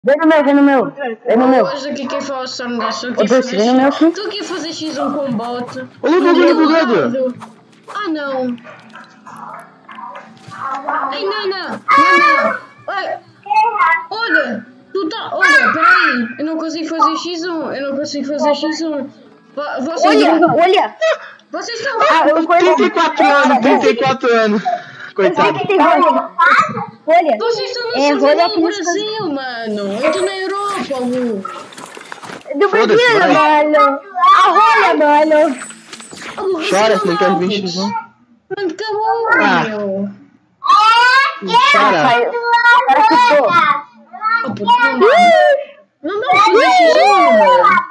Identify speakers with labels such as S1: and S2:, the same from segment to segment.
S1: Vem no meu, vem no meu. Vem no meu.
S2: Hoje aqui quem fala só negócio.
S1: Vem no meu, sim.
S2: Tu aqui fazer X1 com bot.
S3: Olha o bugado.
S2: Ah, não. Ai, não. Olha, tu tá... Olha, peraí. Eu não consigo fazer X1. Vocês
S1: Olha.
S2: Vocês estão...
S3: 34 anos. Coitado.
S1: Olha.
S2: Vocês estão no servidor do Brasil, mano. Eu tô na Europa, amor.
S1: Do Brasil, mano. Arrolha, mano.
S3: Chora, se não quer vir X1.
S2: Mano, acabou, meu.
S3: Chora.
S2: Não fazer X1, mano.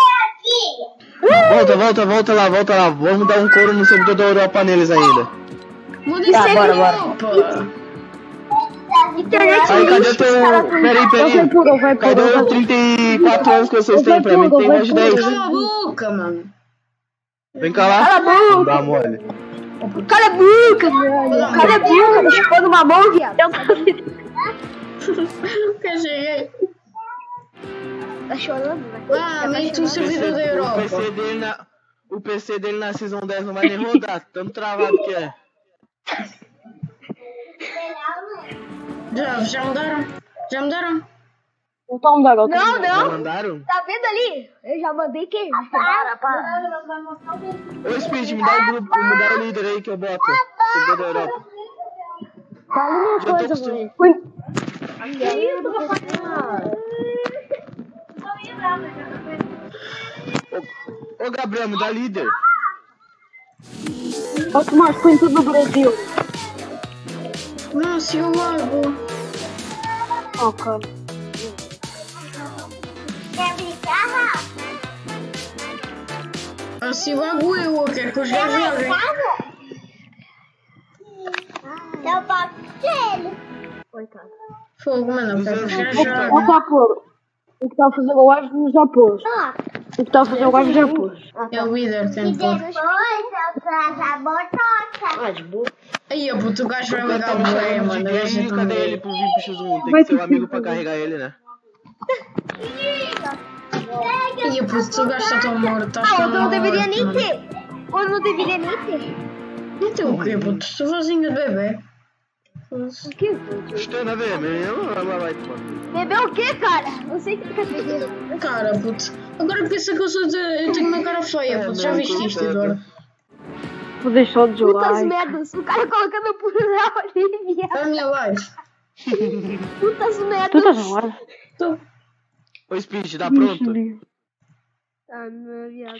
S3: Volta lá. Vamos dar um couro no servidor da Europa neles ainda.
S2: Muda esse Europa.
S1: Internet
S3: Aí, cadê teu... Peraí. Cadê os 34 anos que vocês têm pra mim? Tem mais de 10.
S2: Cala a boca, mano.
S3: Vem cá lá.
S1: Cala a boca.
S3: Não dá mole.
S1: Cala a boca, mano. Cala a boca. Tá chupando uma mão, viado.
S2: Que cheguei.
S1: Tá chorando, velho.
S2: Ah, mete um servidor da Europa.
S3: O PC dele na Season 10 não vai nem rodar. Tão travado que é.
S2: Já mudaram?
S1: Não tá mudando.
S3: Já mandaram?
S1: Tá vendo ali? Eu já mandei quem? Para.
S3: Ô Speed, me dá o grupo, me dá o líder aí que eu boto. Servidor da Europa.
S1: Fala uma
S3: Já tô
S1: coisa,
S3: acostumado. Ô Gabriel, me dá líder.
S1: Outro mais põe tudo no Brasil.
S2: Nossa, e o lago?
S1: Ó, cara.
S2: Assim, o lago eu quero que os gajos joguem.
S4: Eu posso ele.
S1: Coitado.
S2: Fogo, mano, eu quero que os gajos
S1: Ó,
S2: joguem.
S1: tá por. O que tá a fazer o live já pôs. O que tá a fazer o live já pôs.
S2: É o líder, tem
S4: E
S2: que pôr.
S4: depois eu trago a botoca.
S2: Aí, ó, puto, o gajo vai ligar o play, mano. Eu já tô
S3: Cadê ele
S2: meio.
S3: pro VIP X1? Tem que ser o amigo pra carregar ele, né?
S2: Aí, ó, puto, o gajo tá tão morto, tá tão
S1: Eu não
S2: morto,
S1: deveria nem
S2: mano.
S1: ter. Eu não deveria nem ter.
S2: E tu o quê, puto? Estou sozinho de bebê.
S1: O que?
S3: Estou na VM, eu vai tomar.
S1: Beber o quê, cara? Eu sei que tu quer beber.
S2: Cara, puto. Agora pensa que eu tenho uma cara feia, puto. Já viste isto, Eduardo?
S1: Vou deixar de jogar. Putas merdas. O cara colocando por ali, viado.
S2: É a minha live.
S1: Putas merdas. Tu tá jogando?
S2: Tô.
S3: Ô Speed, tá pronto?
S1: Ah, meu viado.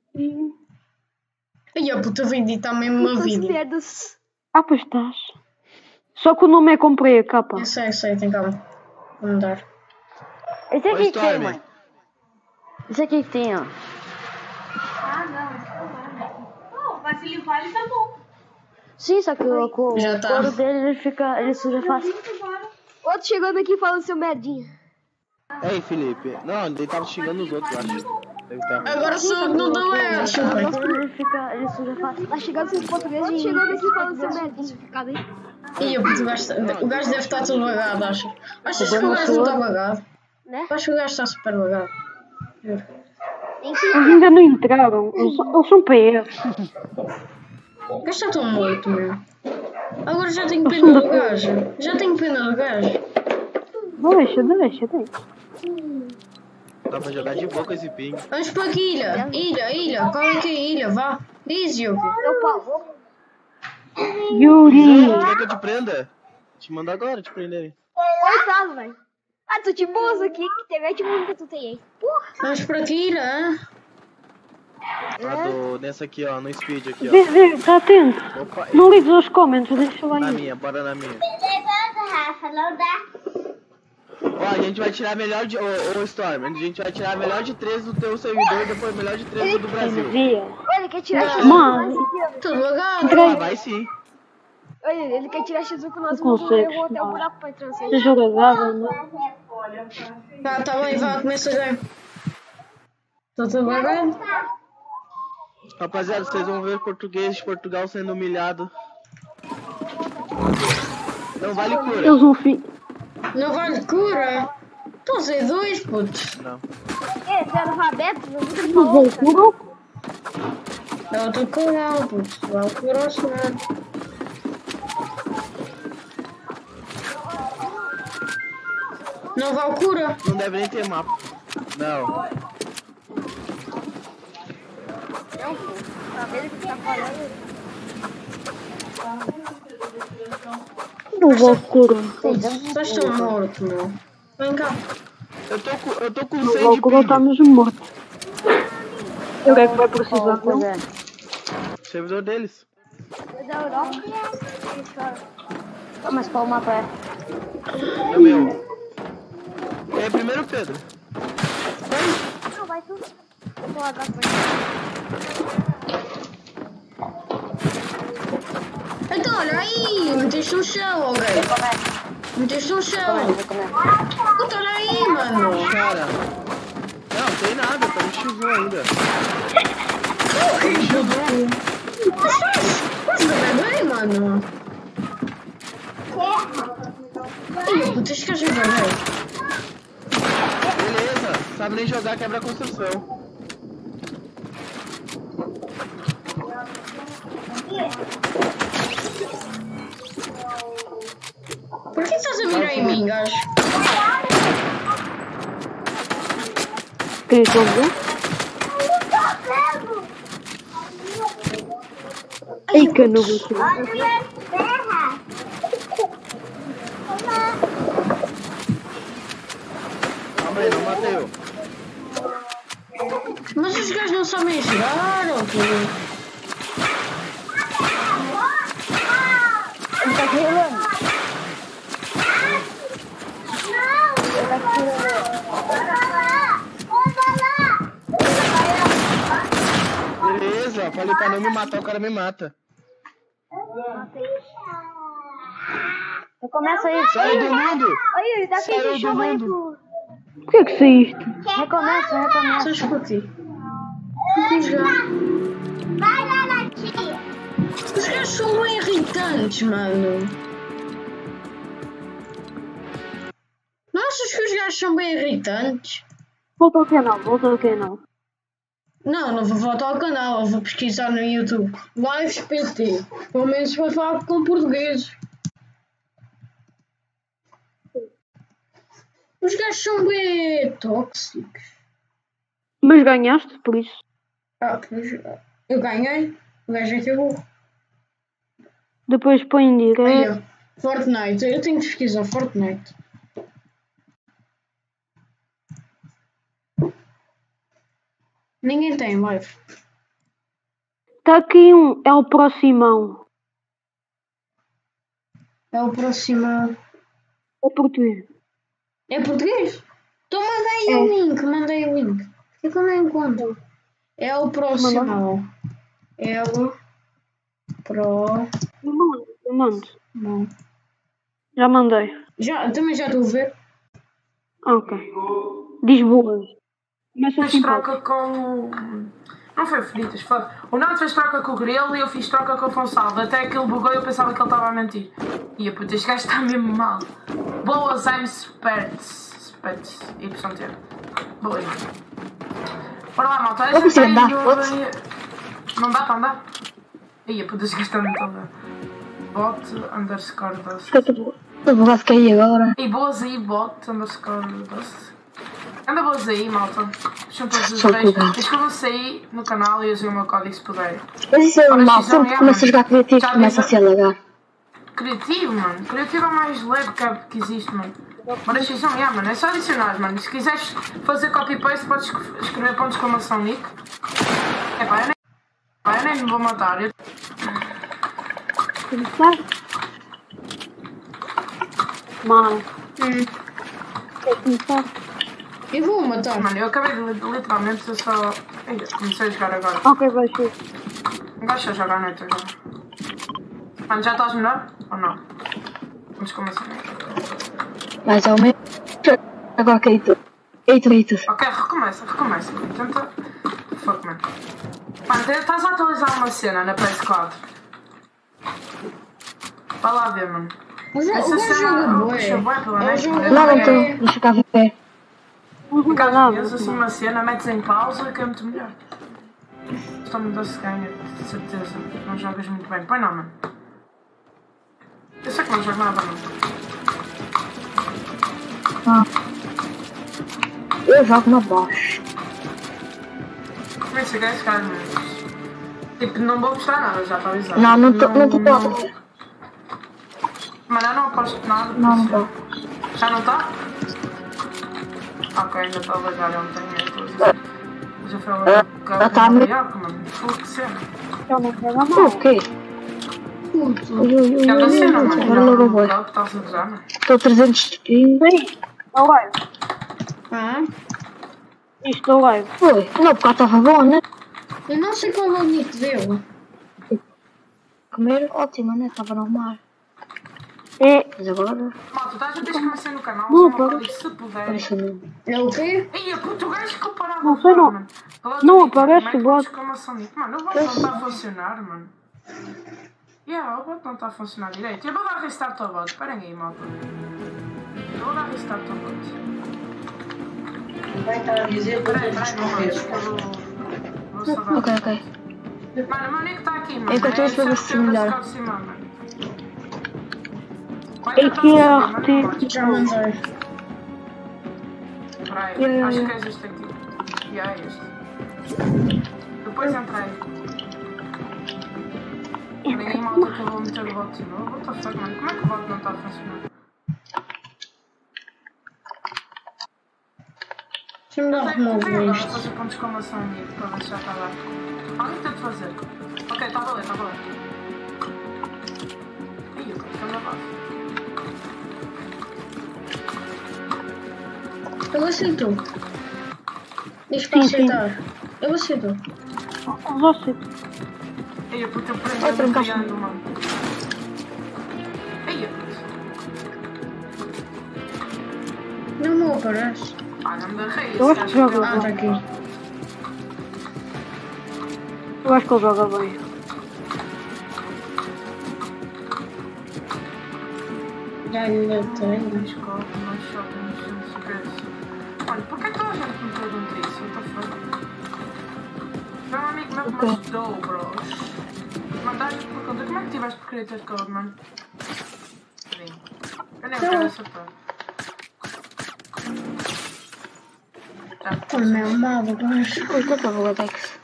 S2: Aí, ó, puto, eu vim editar mesmo uma
S1: Putas
S2: vídeo.
S1: merdas. Ah, pois estás. Só que o nome é comprei a capa.
S2: Eu sei, tem calma. Vou mudar.
S1: Esse
S3: aqui que tem, mãe.
S1: Esse aqui que tem, ó.
S5: Mas se limpar ele tá bom.
S1: Sim, só que o couro
S2: Já tá.
S1: dele, ele suja fácil. Outro chegando aqui falando seu merdinha.
S3: Ei, Felipe. Não, ele tava xingando os outros, eu acho. Deve tá.
S2: Agora sou eu que não dou é, chupa.
S1: Ele suja fácil. Tá chegando seus portugueses. Outro chegando aqui falando seu merdinha.
S2: Ih, o gajo deve estar todo bagado, acho. Achas que o gajo não está bagado?
S1: Né?
S2: Acho que o gajo está super bagado.
S1: Eles ainda não entraram. Eles são PS.
S2: O gajo está tão morto, meu. Agora já tenho pena do gajo.
S1: Deixa.
S3: Dá pra jogar de boa com esse ping.
S2: Vamos para aqui, ilha. Qual é que é a ilha? Vá. Diz, Yoko.
S1: Eu pago. Yuri.
S3: Quer que eu te prenda? Te mando agora te prenderem.
S1: Coitado, velho. Ah, tu te boas aqui. Que internet muito que tu tem aí. Porra.
S2: Vamos para aqui, ilha.
S3: Nessa aqui, ó, no speed aqui, ó.
S1: Vê, tá atento.
S3: Opa,
S1: Não lides aos comments, deixa lá
S3: na
S1: aí.
S3: minha, bora na minha.
S4: Rafa, não dá.
S3: Ó, a gente vai tirar a melhor de... Ô, Storm, a gente vai tirar a melhor de 3 do teu servidor e depois a melhor de 3 do Brasil.
S1: Ele quer tirar X1
S2: Mano.
S1: com nós.
S2: Tudo bagado.
S3: Ah, vai sim.
S1: Olha, ele quer tirar X1 com nós.
S2: Não
S1: Eu vou até o buraco pra entrar.
S2: Você joga nada, né? Tá bem, vá, começa já. Tá tudo bagado?
S3: Rapaziada, vocês vão ver português de Portugal sendo humilhado. Não vale cura.
S1: Eu sou filho.
S2: Não vale cura? Estou a ser dois, puto.
S3: Não.
S1: É, você é alfabeto?
S2: É outro coral, puto. Vai o coral, senhor. Não vai o cura.
S3: Não deve nem ter mapa. Não.
S1: Não, pô. Tá vendo que tá falando?
S6: Não vou curar.
S2: Vocês estão mortos, meu. Vem cá.
S3: Eu tô com
S6: Não
S3: 100
S6: vou
S3: de
S6: curar,
S3: ping.
S6: estamos mortos. O que é que vai precisar?
S1: Pois é.
S3: Servidor deles.
S1: Mas a Europa é... Mas qual mapa é?
S3: É o meu. É primeiro Pedro.
S1: Não, vai tudo. Eu vou lá pra frente.
S2: Então, olha aí. Meteste no chão, alguém. Meteste no chão. Puta, olha aí, mano.
S3: Cara. Não, tem nada, tá no X1 ainda.
S2: Você vai bem, mano? Ih, puta, acho que a gente vai bem.
S3: Beleza, sabe nem jogar, quebra a construção.
S2: Por que você a mirar em mim, gajo?
S6: Quem estão a ver? Ei, que eu não vou tirar.
S3: Calma aí, não matei eu.
S2: Mas os gajos não sabem jogar, ou quê?
S1: Ele tá tirando.
S3: Beleza, falei pra não me matar, o cara me mata.
S1: Eu começo aí.
S3: Sai do mundo!
S1: Oi, Yuri, dá aquele
S3: Saiu do
S1: chama aí pro...
S3: mundo.
S6: Por que é que saíste?
S1: Recomeça.
S2: Só escutei. Os gajos são bem irritantes, mano. Não achas que os gajos são bem irritantes?
S6: Volta ao canal, volta ao canal.
S2: Não, não vou voltar ao canal, eu vou pesquisar no YouTube. Lives PT. Pelo menos para falar com português. Os gajos são bem tóxicos.
S6: Mas ganhaste, por isso.
S2: Ah, pois eu ganhei. O gajo é que é burro.
S6: Depois põe em
S2: Aí,
S6: direto.
S2: ó. Fortnite. Eu tenho que pesquisar Fortnite. Ninguém tem live.
S6: Está aqui um, é o próximo.
S2: É o próximo.
S6: É português.
S2: É português? Então mandei o link. Por que eu não encontro? É o próximo. É o
S6: Mando.
S2: Não.
S6: Já mandei.
S2: Também já estou a ver.
S6: Ok. Diz boas. Começa
S5: Fez
S6: assim.
S5: troca com... Não foi Fritas, foi... O Nando fez troca com o Grilo e eu fiz troca com o Fonsalvo. Até aquilo bugou e eu pensava que ele estava a mentir. E a puta, este gajo está mesmo mal. Boas, I'm Spets, YT. Boa. Bora lá, malta.
S1: Eu consigo andar,
S5: Não dá para andar? Ih, a puta, este gajo está muito a ver. Bot underscore dust.
S1: Eu vou cair agora.
S5: E boas aí, bot underscore dust. Anda boas aí, malta. Puxam todos os reis. Inscrevam-se aí no canal e usem o meu código se puderem.
S1: Mas isso é normal, sempre que começa a jogar criativo começa a ser legal.
S5: Criativo, mano. Criativo é o mais leve que existe, mano. Bora X1, mano. É só adicionar, mano. Se quiseres fazer copy-paste, podes escrever ponto de exclamação nick. Eu nem me vou matar.
S6: Começar? Mal. Quer começar?
S2: Eu vou matar.
S5: Mano, eu acabei de literalmente só... Comecei a jogar agora.
S6: Ok, vai ser.
S5: Não gosto de jogar à noite agora. Mano, já estás melhor? Ou não? Vamos começar.
S1: Mais ou menos. Agora caí tudo.
S5: Ok, recomeça. Tenta... Fuck, mano. Mano, estás a atualizar uma cena na PS4. Vai lá ver, mano.
S2: O gajo joga bué.
S1: Não estou. Deixa eu cá ver.
S5: Porque às vezes assim uma cena, metes em pausa que é muito melhor. Estou muito a se ganha, de certeza. Não jogas muito bem. Pois não, mano. Eu sei que não jogo nada, mano.
S1: Eu jogo na boss.
S5: Como é que se ganha esse cara, mas... Tipo, não vou mostrar nada, já está avisado.
S1: Não tô.
S5: Mano, eu não aposto nada.
S1: Não tô.
S5: Já não está? Ok, ainda está a ligar ontem. Já foi a ligar
S1: tá
S5: em Nova York, mano. Pô, que cena.
S1: Eu não pego a mão. O quê?
S5: Já está cena, mano.
S1: Agora logo eu vou.
S5: Está-se a usar, mano.
S1: Estou 330. Olha. Isto não live. Foi. Não, porque estava bom, né?
S2: Eu não sei qual é o nick dele.
S1: Comer ótimo, né? Estava normal. É. Mas agora.
S5: Malta, estás a ver que comecei no canal?
S1: Não,
S5: Só uma coisa, se puder.
S2: É o quê?
S5: Ei, a português que eu parava
S1: Não sei não.
S5: mano.
S1: Não aparece o bot.
S5: Mano, o bot não está a funcionar, mano. O bot não está a funcionar direito. Eu vou dar restart ao bot. Esperem aí, malta. Eu vou dar restart ao bot.
S2: Vai estar a dizer que
S5: Peraí, não vais, que eu vou só dar.
S1: Ok.
S5: Mano, o meu nick está aqui, mano.
S1: Enquanto eu vou ver se melhor.
S5: Aqui
S1: é a RT.
S2: já mandei.
S5: Peraí, acho que é este aqui. E é este. Depois entrei. Ninguém malta que eu vou meter o bot de novo. What the fuck, mano? Como é que o bot não está a funcionar?
S2: Deixa-me dar remover
S5: Agora
S2: isto.
S5: fazer pontos de exclamação amigo, para ver se já está lá. Alguém tem de fazer. Ok, está a valer, está a valer. Ih, eu quero na base.
S2: Ele aceitou. Diz para aceitar. Ele aceitou.
S1: Você.
S5: Ei, eu puto, eu prendi no triângulo, mano. Ei, eu puto.
S2: Não aparece.
S5: Não me derrei.
S1: Eu acho que joga
S2: Ah, está aqui.
S1: Eu acho que ele joga bem.
S2: Já ainda tenho.
S5: Mano, por que toda a gente me pergunta isso? What the fuck? Meu amigo meu que me ajudou, bros. Mandaste pergunta, como é que tiveste por Creative Code, mano? Sim. Eu nem quero acertar.
S2: Oh, meu mal, agora.
S1: Oi, que eu estava o Adex.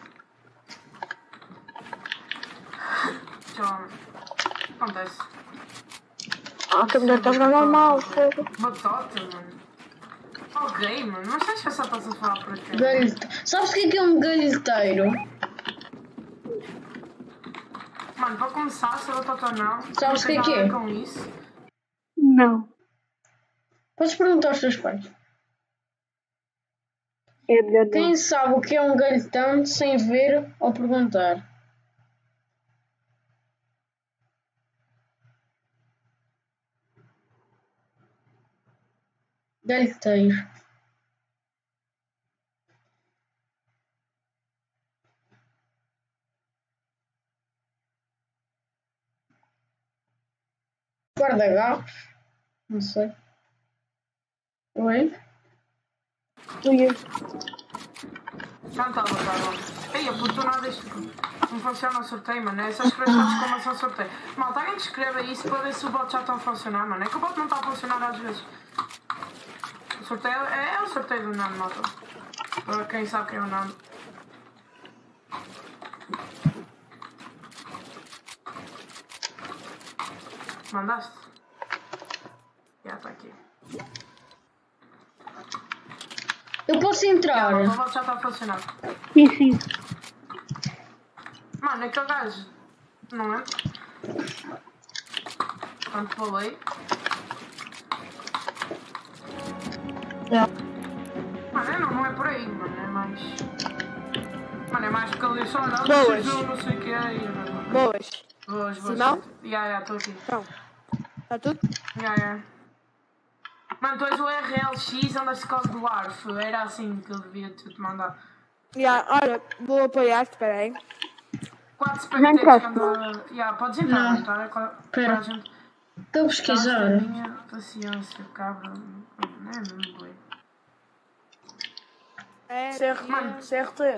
S5: Tchau, acontece.
S1: Que a mulher estava normal, sério.
S5: Batota, mano. Ok, mano, mas deixa só estás a falar por aqui.
S2: Sabes o que é um galheteiro?
S5: Mano, para começar, se a batota ou não,
S2: Sabes o que é
S5: não
S2: que
S5: tem
S2: é?
S5: nada a ver com isso.
S1: Não.
S2: Podes perguntar aos teus pais.
S1: É melhor não.
S2: Quem sabe o que é um galhetão sem ver ou perguntar? Galheteiro. Guarda-garfos? Não sei. Oi?
S5: Já não está a botar, mano. Ei, a puto, nada isto. Não funciona o sorteio, mano. É só escrever só de exclamação sorteio. Malta, alguém escreve isso para ver se o bot já está a funcionar, mano. É que o bot não está a funcionar às vezes. O sorteio é o sorteio do Nano, malta. Para quem sabe quem é o Nano. Mandaste? Já está aqui.
S2: Eu posso entrar.
S5: O bot já está a funcionar.
S1: Sim.
S5: Mano, aquele gajo. Não é? Quando falei. Mano, não é por aí, mano. É mais. Mano, é mais porque ele disse: olha,
S3: Boas.
S5: não sei o que é.
S3: Boas.
S5: Boas.
S3: Sinal?
S5: Já, estou aqui.
S3: Então. Tá tudo?
S5: Já. Mano, tu és o RLX underscore do ARF. Era assim que eu devia te mandar.
S3: Olha, vou apoiar-te, espera aí.
S5: 4
S1: Não
S5: spectators
S1: entraste,
S5: quando. Podes entrar, não tá?
S2: Pera. Estou a pesquisar.
S5: Minha paciência, cabra. Não é mesmo, boi.
S7: Mano, CRT.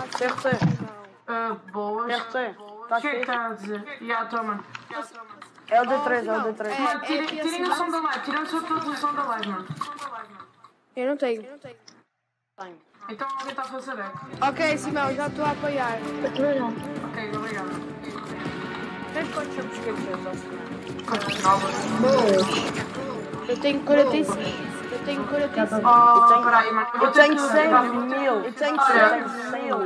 S5: Boas.
S7: CRT.
S5: O que é que está a dizer? Estou, mano.
S7: É o D3, é o D3.
S5: Mano, tirem o som da live, tirem só todos o som da live, mano.
S1: Eu não tenho.
S5: Então alguém está a fazer eco.
S1: Ok, Simão, já estou a apoiar.
S5: Ok, obrigado.
S7: Tens quantos subscritos,
S5: Quantos novos?
S1: Eu tenho 45. Eu tenho 45.
S5: Oh, peraí, mano. Eu
S7: tenho 100 mil. Eu tenho 100 mil.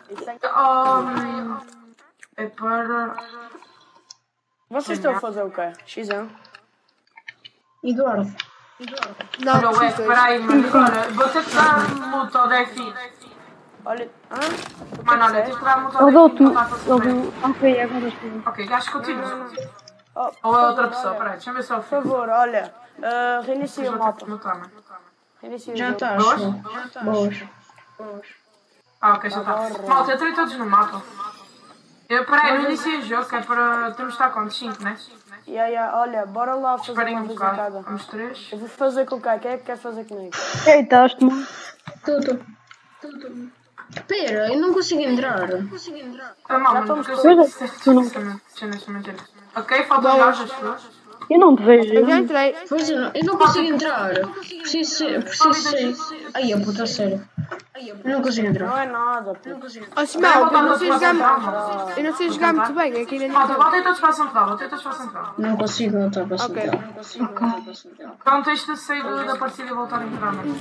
S5: É para...
S7: Vocês estão a fazer o quê? X1?
S2: Eduardo.
S1: Não,
S5: Olha, ué, peraí, mano. Agora, vou ter que dar multa ao DFI.
S7: Olha.
S5: Mano, olha, tive que dar multa ao
S6: Eu
S5: DFI.
S6: dou-te.
S5: Não está a fazer.
S6: Ok, agora estou.
S5: Ok, gajo continua.
S7: Oh,
S5: Ou é outra pessoa, peraí, deixa eu ver se eu
S7: por favor, olha. Reinicia o mapa. Reinicia o
S2: Já
S7: jogo.
S2: estás. Boas.
S5: Ah, ok, já está. Malta, eu entrei todos no mapa. Peraí, não iniciei o jogo, que é para... Temos de estar com 5, né?
S7: Olha, bora lá fazer
S5: Esperem
S7: uma
S5: um
S7: visitada.
S5: bocado. Vamos 3.
S7: Eu vou fazer com o Kai. Quem é que quer fazer comigo?
S6: Eitaste, mano.
S2: Tudo. Espera, eu não consigo entrar.
S5: Ah, mal, mano, porque eu sei. Ok, faltam gajos as pessoas.
S6: Eu não te vejo.
S1: Eu já entrei.
S2: Pois eu não consigo entrar. Preciso ser. Ai, a puta, sério. Eu não consigo entrar.
S7: Não é nada, pô.
S1: Ó, Simão, eu não sei jogar muito bem. Aqui ainda
S5: Malta,
S1: não.
S5: voltem todos para a central,
S2: Não consigo voltar para
S1: Ok.
S2: sentar.
S5: Então tens de sair da partida e voltar a entrar, mano.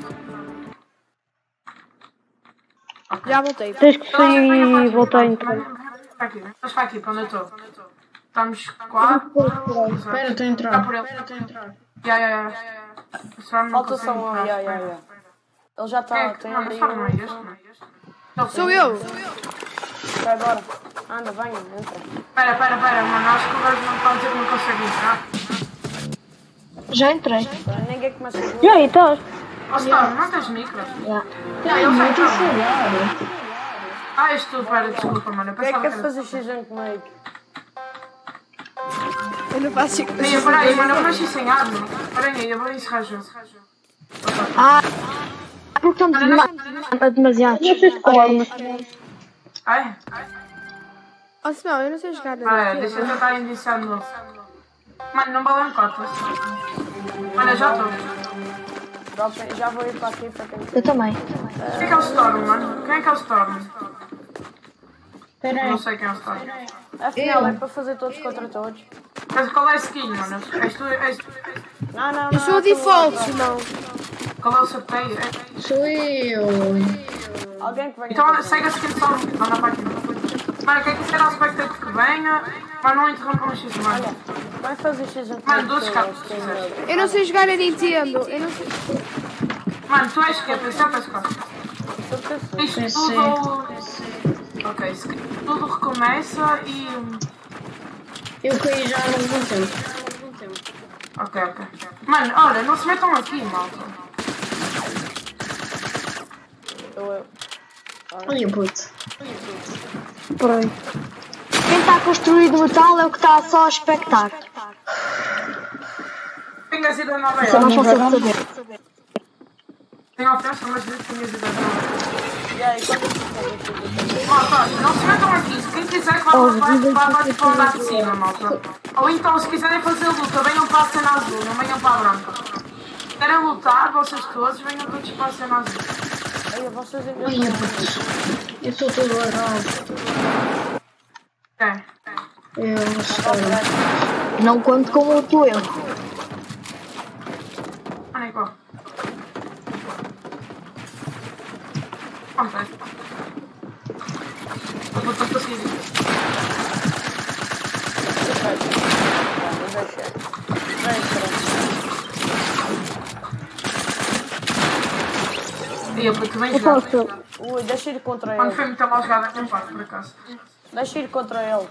S1: Já voltei.
S6: Tens que sair e voltar a entrar.
S5: Estás para aqui, para onde eu estou. Estamos 4.
S2: Espera, estou a entrar.
S5: Está por ele. Já.
S7: Falta só um. Ele já está. Tem
S5: Não,
S7: ali.
S5: não é este, não.
S1: Sou eu.
S7: Vai embora. Anda, venha, entra.
S5: Espera, mano. Acho que o gajo não está a dizer que não consegue entrar.
S6: Já entrei.
S7: Ninguém começa a
S6: E aí, estás?
S5: Ó, Star, não tens micro?
S2: Ai, eu estou a falhar.
S5: Ah, és tu, pera, desculpa, mano. Eu
S7: Quem é que
S5: pensava
S7: quer fazer X1 comigo?
S1: Eu não faço isso.
S5: Peraí, mano, eu nasci sem arma. Peraí, eu vou encerrar o jogo.
S6: Porque estão demasiado. Não sei se
S5: Ai?
S1: Ó, Simão, eu não sei jogar.
S5: Deixa eu tentar iniciar de novo. Mano, não valem cotas. Mano, eu já estou.
S7: Já vou ir para aqui para quem.
S6: Eu também.
S5: Quem é que é o Storm, mano? Quem é que é o Storm?
S2: Espera aí.
S5: Não sei quem é o Storm.
S7: Afinal, é para fazer todos contra todos.
S5: Mas qual é a skin, mano? És tu?
S7: Não.
S1: Eu sou o default, Simão.
S5: Qual é o seu pay?
S2: Sou eu.
S7: Alguém que venha.
S5: Então segue a skin de Storm. Manda para aqui. Mano, quem quiser ao spectator que venha, mas não interrompa no X, mano.
S7: Vai fazer X1
S5: Mano, 12 cartas se quiseres.
S1: Eu não sei jogar a Nintendo. Eu não sei.
S5: Mano, tu és que é? Pensar para as Isto tudo... Ok, tudo recomeça e...
S2: Eu caí já há algum tempo.
S5: Ok. Mano, olha, não se metam aqui, malta.
S2: Olha, puto.
S6: Peraí. Quem está a construir do metal é o que está só a espectar.
S5: Tinhas ido a Nova
S6: Isso é mais
S5: York.
S6: fácil de saber.
S5: Tenho oferta, mas disse que tinhas ido a Nova York.
S7: E aí,
S5: Malta, não se metam aqui. Se quem quiser, vai para o andar de cima, malta. Ou então, se quiserem fazer luta, venham para a cena azul, não venham para a branca. Se querem lutar, vocês todos, venham todos para a cena azul.
S7: aí, vocês ainda
S2: Olha, puto. Eu estou todo errado. Eu estou.
S6: Não conto com o teu erro.
S5: Olha aí, qual? Acontece. Eu vou ter que conseguir. E eu porque bem jogado.
S7: Ui, deixa ir contra
S5: Quando
S7: ele.
S5: foi muito mal jogado aquele parte, por acaso.
S7: Deixa ir contra ele.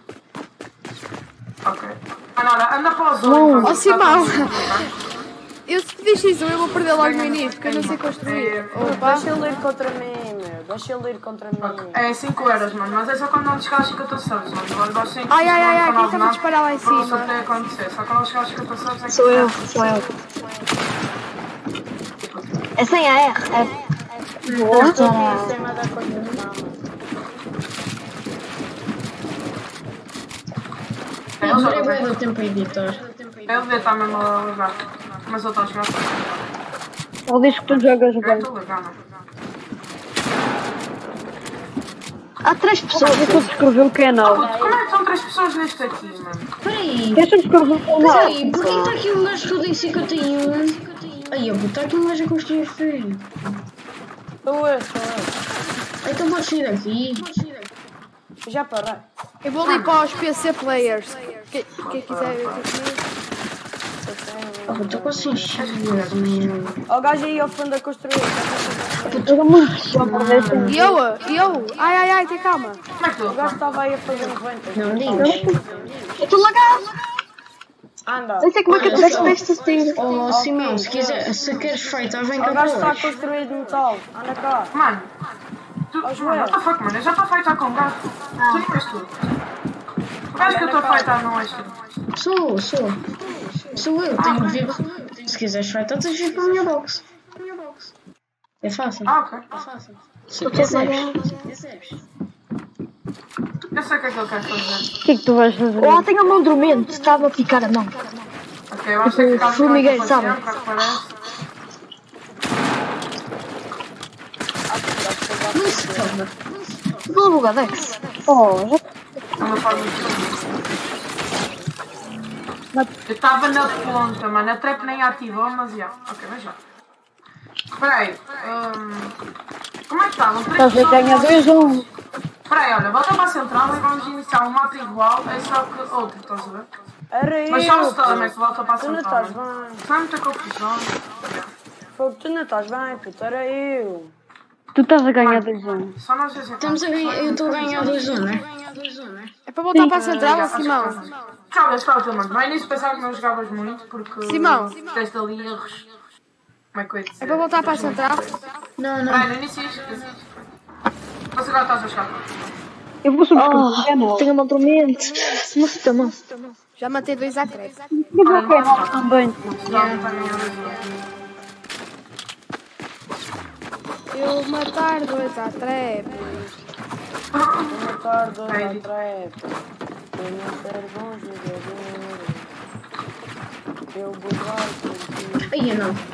S5: Ok. Agora, anda para os outros.
S1: Ó, Simão. Eu se pedir X1 eu vou perder logo no início, porque eu não sei construir. Opa.
S7: Deixa ele ir contra mim, meu. Deixa ele ir contra mim.
S5: É 5 euros, mano, mas é só quando não chegar aos 50 subs, mano. Agora vais 5
S1: Ai, quem está a disparar lá em
S5: Não
S1: cima?
S5: tem a acontecer, só quando não chegar aos 50 subs é que
S6: Sou eu. É sem AR.
S7: Não tem nada a continuar.
S2: Eu demorei bem do tempo a editar.
S5: Ele deve estar mesmo a ligar. Mas ele está a jogar.
S1: Ele diz que tu jogas
S5: Eu
S1: bem.
S5: estou a ligar, não.
S6: Há 3 pessoas.
S1: Eu escreveu que é não.
S5: Como é que são 3 pessoas neste aqui, mano?
S2: Peraí.
S1: Deixa-me escrever que é não.
S2: Peraí, porquê está aqui um gajo todo em 51? Aí, eu vou estar aqui um gajo a construir feio.
S7: Sou eu.
S2: Então podes sair daqui.
S7: Já parei.
S8: Eu vou ali para os PC Players. Quem quiser ver comigo.
S2: Ah, estou quase sem chaves, meu.
S7: Ó, o gajo aí ao fundo a construir.
S1: Era muito bom para ver se
S8: E eu? Ai, tem calma.
S5: Como é que tu?
S7: O gajo estava aí a fazer 90.
S2: Não digas.
S6: Eu estou lagado.
S7: Anda.
S6: Não sei como é que tu deste assim.
S2: Oh, Simão, se queres fightar, vem
S7: O
S2: cá
S7: gajo está a
S2: para
S7: construir de metal. Anda cá.
S5: Mano.
S7: Ó, Joel.
S5: What the fuck, mano? Eu já estou a fightar com o gajo. Tu não és tu. O gajo que eu estou a fightar não és tu.
S2: Sou eu, tenho que vir. Se quiseres fightar, tens de vir para a minha box. É fácil.
S5: Ah, ok.
S2: Se quiseres.
S5: Eu sei o que é que ele quer fazer.
S1: o que é que tu vais fazer?
S6: Oh, tenho a mão dormente. Estava a picar a mão.
S5: Ok, vamos ter que ficar
S6: Formigueiro, sabe?
S5: para que parece.
S2: Não se pode.
S6: Estou bugadex.
S1: Oh, já
S5: É uma forma de eu estava na ponta, mano. A trap nem ativou, mas já. Ok, mas já. Espera aí. Como é que estavam?
S1: estás a ganhar 2-1.
S5: Espera aí, olha. Volta para a central e vamos iniciar um mapa igual. É só que outro, estás a ver?
S7: Era
S5: Mas
S7: eu.
S5: só o Storm é que volta para a
S7: Tu não
S5: central.
S7: estás bem.
S5: Só muita confusão.
S7: Fogo, tu não estás bem, puto. Era eu.
S1: Tu estás a ganhar 2-1.
S5: Só nós dois
S2: Estamos a ganhar, eu estou a ganhar 2-1, né?
S8: É para voltar para a central, Simão.
S5: Tchau, está o teu mano. No início pensava que não jogavas muito porque.
S8: Simão.
S5: Tens ali erros. Como é que eu ia dizer?
S8: É para voltar para a central.
S2: Não.
S5: Vai, no início. Mas agora estás a jogar.
S1: Eu vou subscrever.
S6: Tenho a mão dormente. Nossa, também.
S8: Já matei 2 a 3.
S1: Eu vou queimar também.
S8: Eu matar 2 a 3.
S7: Matar 2 a 3. Eu não ser bom jogador. Eu vou lá.
S2: Aí eu não.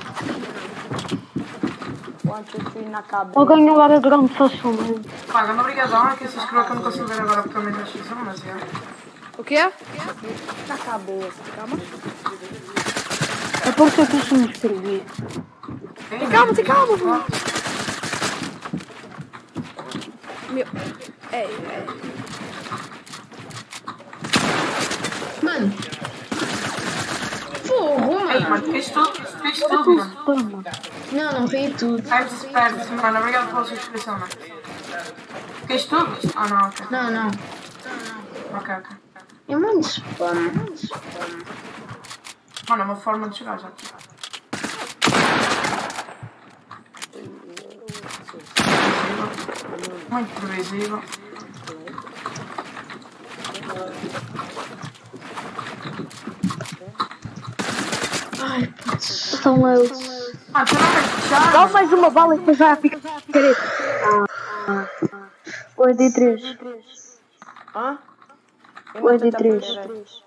S7: Quanto fui na cabeça.
S1: Ou ganho lá a grande facilmente.
S5: Paga, não obrigadão. É que se inscreveu que eu não consigo ver agora porque também não X1, mas é.
S8: O quê?
S7: Na cabeça. Calma.
S1: É por isso que eu me inscrevi.
S8: Tem calma, pô. Meu. É.
S2: Mano. Fogo,
S5: Ei,
S2: mano.
S5: mano, fiz tudo, mano.
S2: Não vi tudo.
S5: Perde, mano. Obrigado pela sua inscrição, mano. Fiz tudo? Ah, não, ok.
S2: Não.
S5: Ok.
S2: É muito spam.
S5: Mano, é uma forma de jogar já. Muito previsível.
S2: Ai, putz.
S6: São eles.
S5: Ah, tu não vais puxar?
S6: Dá mais uma bala e depois vai a picar. Oi, D3.
S7: Hã? Eu
S6: Oi,
S7: matei também
S6: D3.
S7: direito.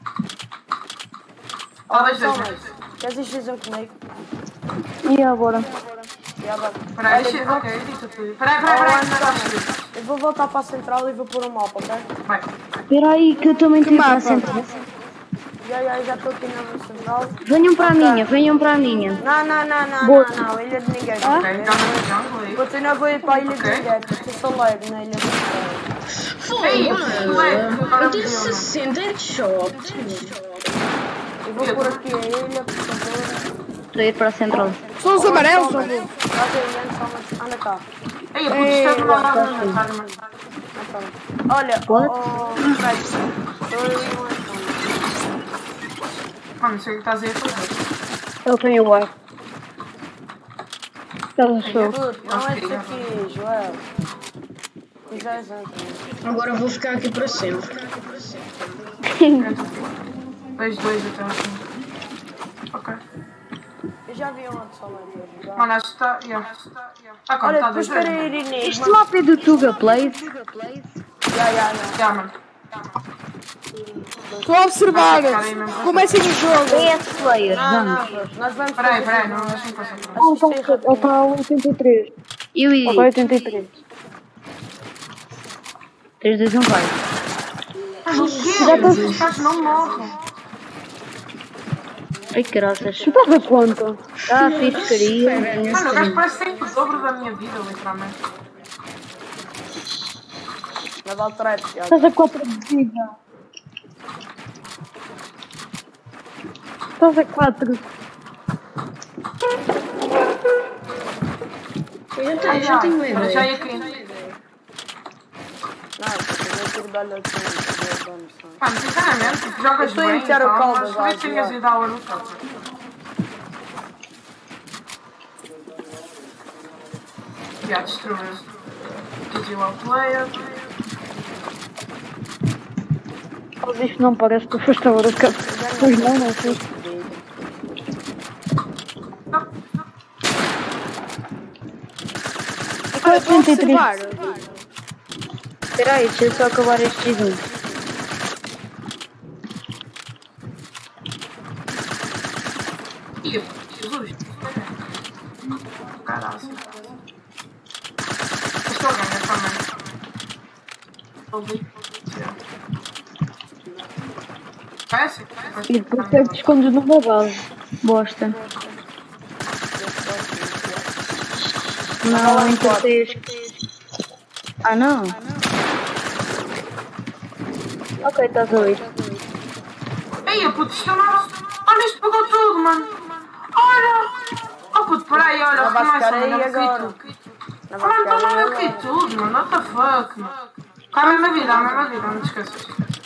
S5: Ó, dois.
S7: Queres ir X1 comigo?
S1: E agora?
S7: Já vai.
S5: Peraí, ok, edita tudo. Peraí.
S7: Eu vou voltar para a central e vou pôr um mapa, ok?
S5: Vai.
S6: Espera aí que eu também tenho para a central.
S7: Já estou aqui na central.
S6: Venham para a minha, venham para a minha.
S7: Não, ilha de ninguém.
S5: Ok, já no jungle aí.
S7: Continuo, vou ir para a ilha de
S5: Ok.
S7: ninguém, porque eu sou leve na ilha de ninguém.
S2: Fogo, mano. Eu tenho 60 headshots.
S7: Eu vou pôr aqui a ilha, por favor.
S6: Estou a ir para a central.
S8: São os amarelos,
S7: Toma.
S8: João.
S7: Traz a ilha, anda cá.
S5: Ei, eu puto, isto é do lado da minha.
S7: Olha, Fred, estou aí
S5: Mano, não sei o que estás aí a fazer.
S1: Eu tenho o ar. Estás a show.
S7: Não é isso aqui, Joel. Quiseres antes.
S2: Agora eu vou ficar aqui para sempre.
S5: 2 até ao fim. Ok.
S7: Eu já vi onde só lá.
S5: Mano, acho que está. Yeah. Está como?
S7: Olha,
S5: Está
S7: depois
S5: dois
S7: quero ir nele.
S6: Este mapa é do Tuga Plays.
S5: Já, mano.
S8: Estou a observar. Comecem o jogo.
S6: É esse player, vamos.
S7: Nós vamos
S5: Peraí, não deixa-me passar.
S1: Ele está a 83.
S6: Eu
S1: Ele
S6: e
S1: está a 83.
S6: 3, 2, 1, vai.
S5: Os caras não morrem.
S6: Ai, graças.
S1: Tu estás a quanto?
S6: Ah, fiz carinho.
S5: Mano, o gajo parece sempre o dobro da minha vida, literalmente.
S7: na Valtrap.
S1: Estás a 4 de vida. Estás a 4.
S2: Eu já tenho uma ideia.
S5: Já ia aqui.
S7: Não, eu tenho que dar-lhe aqui.
S5: Mano, sinceramente, tipo, jogas
S7: estou a
S5: bem,
S7: enfiar o
S5: então,
S7: caldo
S5: mas
S7: já,
S5: nem tinhas
S7: já.
S5: ido à hora do caldo. Já destruíste. Digital player.
S1: Mas isto não parece que foste a hora do campo. Pois não foste.
S8: Olha, estou a observar.
S6: Espera aí, deixa eu só acabar este X1.
S5: Ih, Jesus. Caralho. Estou a ganhar também. Ouvi. Parece?
S1: E depois é que te escondes numa base.
S6: Bosta. Não, intertei. Ah, não? Ok, estás a ouvir.
S5: Ei, puto, isto não... Olha, isto pegou tudo, mano. Olha! Oh, puto, peraí, olha,
S7: Não vai
S5: recomeça,
S7: ficar aí
S5: mano, eu
S7: agora.
S5: requei tudo. Mano, então não eu requei tudo, mano, what the fuck, mano. Cá a mesma vida, não te esqueças.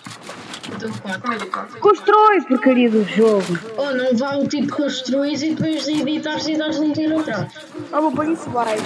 S6: Constrói, porcaria do jogo.
S2: Oh, não vale tipo construir e depois editares e dares um tiro atrás.
S8: Ah, vou pôr isso baixo.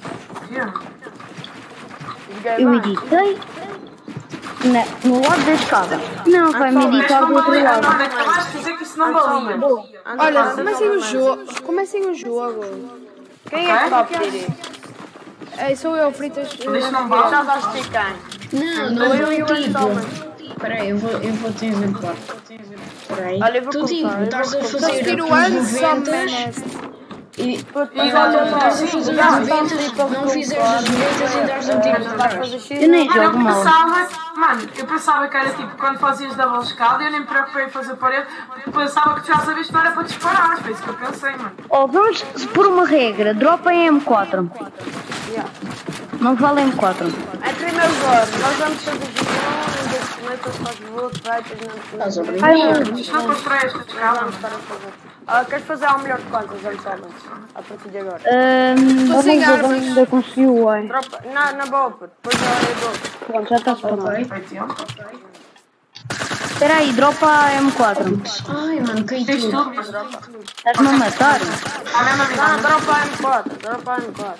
S6: Eu editei no lado da escada. Não, vai-me editar do outro lado.
S5: Mano, acabaste de dizer que isso não valia.
S8: Olha, comecem o jogo. Comecem o jogo.
S7: Quem é que está a pedir isso?
S8: Ei, sou eu, Fritas.
S5: Isto não vale.
S7: Já daste de quem?
S2: Não
S7: eu e o
S2: tipo.
S7: António.
S2: Peraí, eu vou te exemplar. Peraí.
S7: Olha, eu vou
S2: Tu tipo,
S7: começar,
S2: estás a
S8: Estou a
S2: fazer
S8: seguir
S2: os
S8: o ano só
S2: 90 e
S7: Mas olha,
S2: estás a fazer os 90, não fizeres os 90 e dares um tiro atrás.
S6: Eu nem
S5: Mano,
S6: jogo mal.
S5: eu pensava que era tipo, quando fazias double escada, eu nem me preocupei em fazer parede, porque pensava que tu já sabias que não era para disparar, foi isso que eu pensei, mano.
S6: Oh, vamos por uma regra. Dropa em M4. Não vale M4.
S7: Em primeiro lugar, nós vamos fazer gestão, investimentos, faz voto, vai,
S2: Estás a
S7: não
S2: brincar?
S5: Isto não constrói esta escada.
S7: vamos estar a fazer. Ah, queres fazer ao melhor de quantas, António? A partir de agora.
S1: Vamos
S8: sem
S1: ver
S8: armas.
S1: ainda conseguiu o ai.
S7: Tropa, na boa, puto. Depois na hora é boa.
S1: Pronto, já está pronto.
S2: Ok.
S6: Espera aí, dropa M4.
S2: Ai, mano, que
S5: Tens
S2: tudo.
S5: tudo, mas
S6: Estás-me a matar?
S5: à mesma vida.
S7: Não, dropa a M4. Dropa a M4.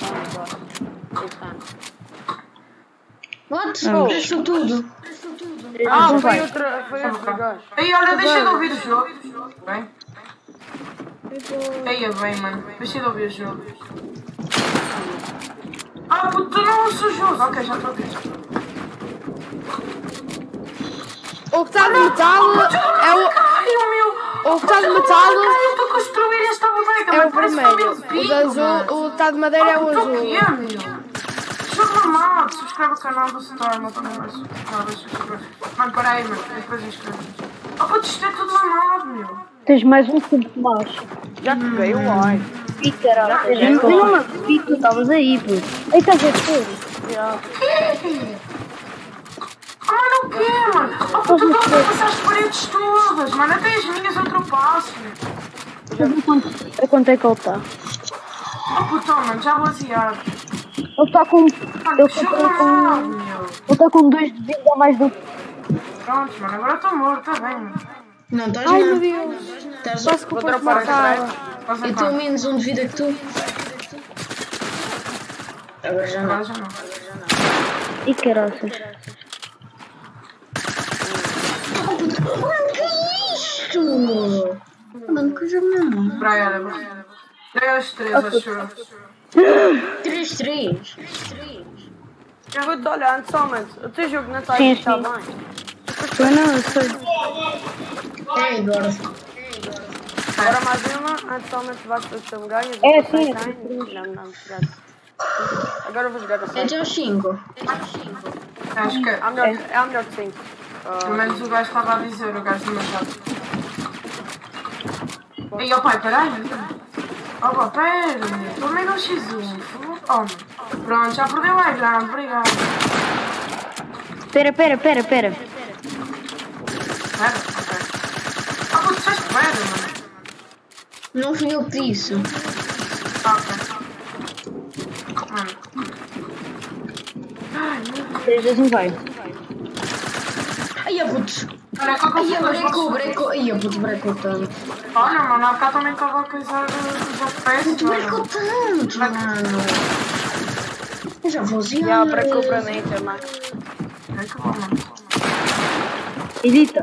S2: What? Prestou tudo.
S7: Ah, foi outro gajo.
S5: Ei, olha, deixa de ouvir o jogo. Bem? Ei, bem, mano. Deixa de ouvir o jogo. Ah, puto, tu não ouço o jogo. Ok, já estou a ouvir.
S8: O que está de metal é o.
S5: Ai, meu.
S8: O que está de metal
S5: Eu estou a construir esta bodega,
S8: é
S5: mano.
S8: o
S5: Parece
S8: vermelho.
S5: um
S8: O de azul, o que está de madeira é o
S5: Estou
S8: azul.
S5: aqui, meu. Jogo normal. Subscreve o canal do Storm. Não vais subscrever. Mano, peraí, mano. Depois inscreve. Oh, puto, isto é tudo normal, meu.
S1: Tens mais um tempo mais.
S7: Já te veio o ai.
S6: Ih, caralho. Eu não me apercebi que tu estavas aí, pô.
S1: Aí estás a ver?
S5: Ah, mano, o quê, mano? Oh, puto, eu estou a passar as paredes todas, mano. Até as minhas eu ultrapasso.
S1: A quanto é que ele está?
S5: Oh, puto, mano, já vou aziar.
S1: Ele está com.
S5: Mano,
S1: Ele
S5: que jogo normal, meu.
S1: está com 2 de vida a mais do.
S5: Pronto, mano, agora estou morto, está bem, mano.
S2: Não, estás
S8: Ai
S2: não.
S8: meu Deus.
S2: Estás
S8: Quase que eu
S7: Vou
S8: posso
S7: dropar
S8: matar.
S5: Posso
S2: Eu tenho menos um de vida que tu. Agora já não.
S5: Agora já não.
S6: Ih, caraças.
S2: Mano, que isto? Mano, que jogo não.
S5: Brian, olha, 3-3, acho eu.
S2: 3-3.
S7: Eu vou-te olhar, somente. O teu jogo não está
S6: Sim,
S7: aí, está
S6: sim.
S7: bem.
S6: Eu não, eu sei.
S2: É, agora.
S7: Agora mais uma, antes somente vais para o seu ganho.
S6: É, sim.
S7: Não, tirado. Agora eu vou jogar a
S2: É
S7: 6.
S2: até os 5.
S5: Acho que
S7: É a melhor de 5.
S5: pelo menos o gajo estava a dizer, o gajo do mercado. Ei, ó pai, peraí. Ó pá, pera, pelo menos um X1. Oh, pronto, já perdeu aí, já, obrigado.
S6: Pera.
S5: Pera, ok. Ah, pô, tu fez pera, mano.
S2: Não fui eu que disse.
S5: Ok. Mano. Ai, meu Deus.
S6: 3, 2, 1, vai.
S2: Ai, eu putz.
S5: Olha, qual que
S2: Ai,
S5: eu
S2: eu brecou. Ai, eu putz, brecou tanto.
S5: Olha, mano, há bocado também estava a coisar os FPS,
S2: Brecou tanto, mano. Eu já vou ziar.
S7: Já, brecou para mim também.
S5: É que bom, mano.
S6: Edita.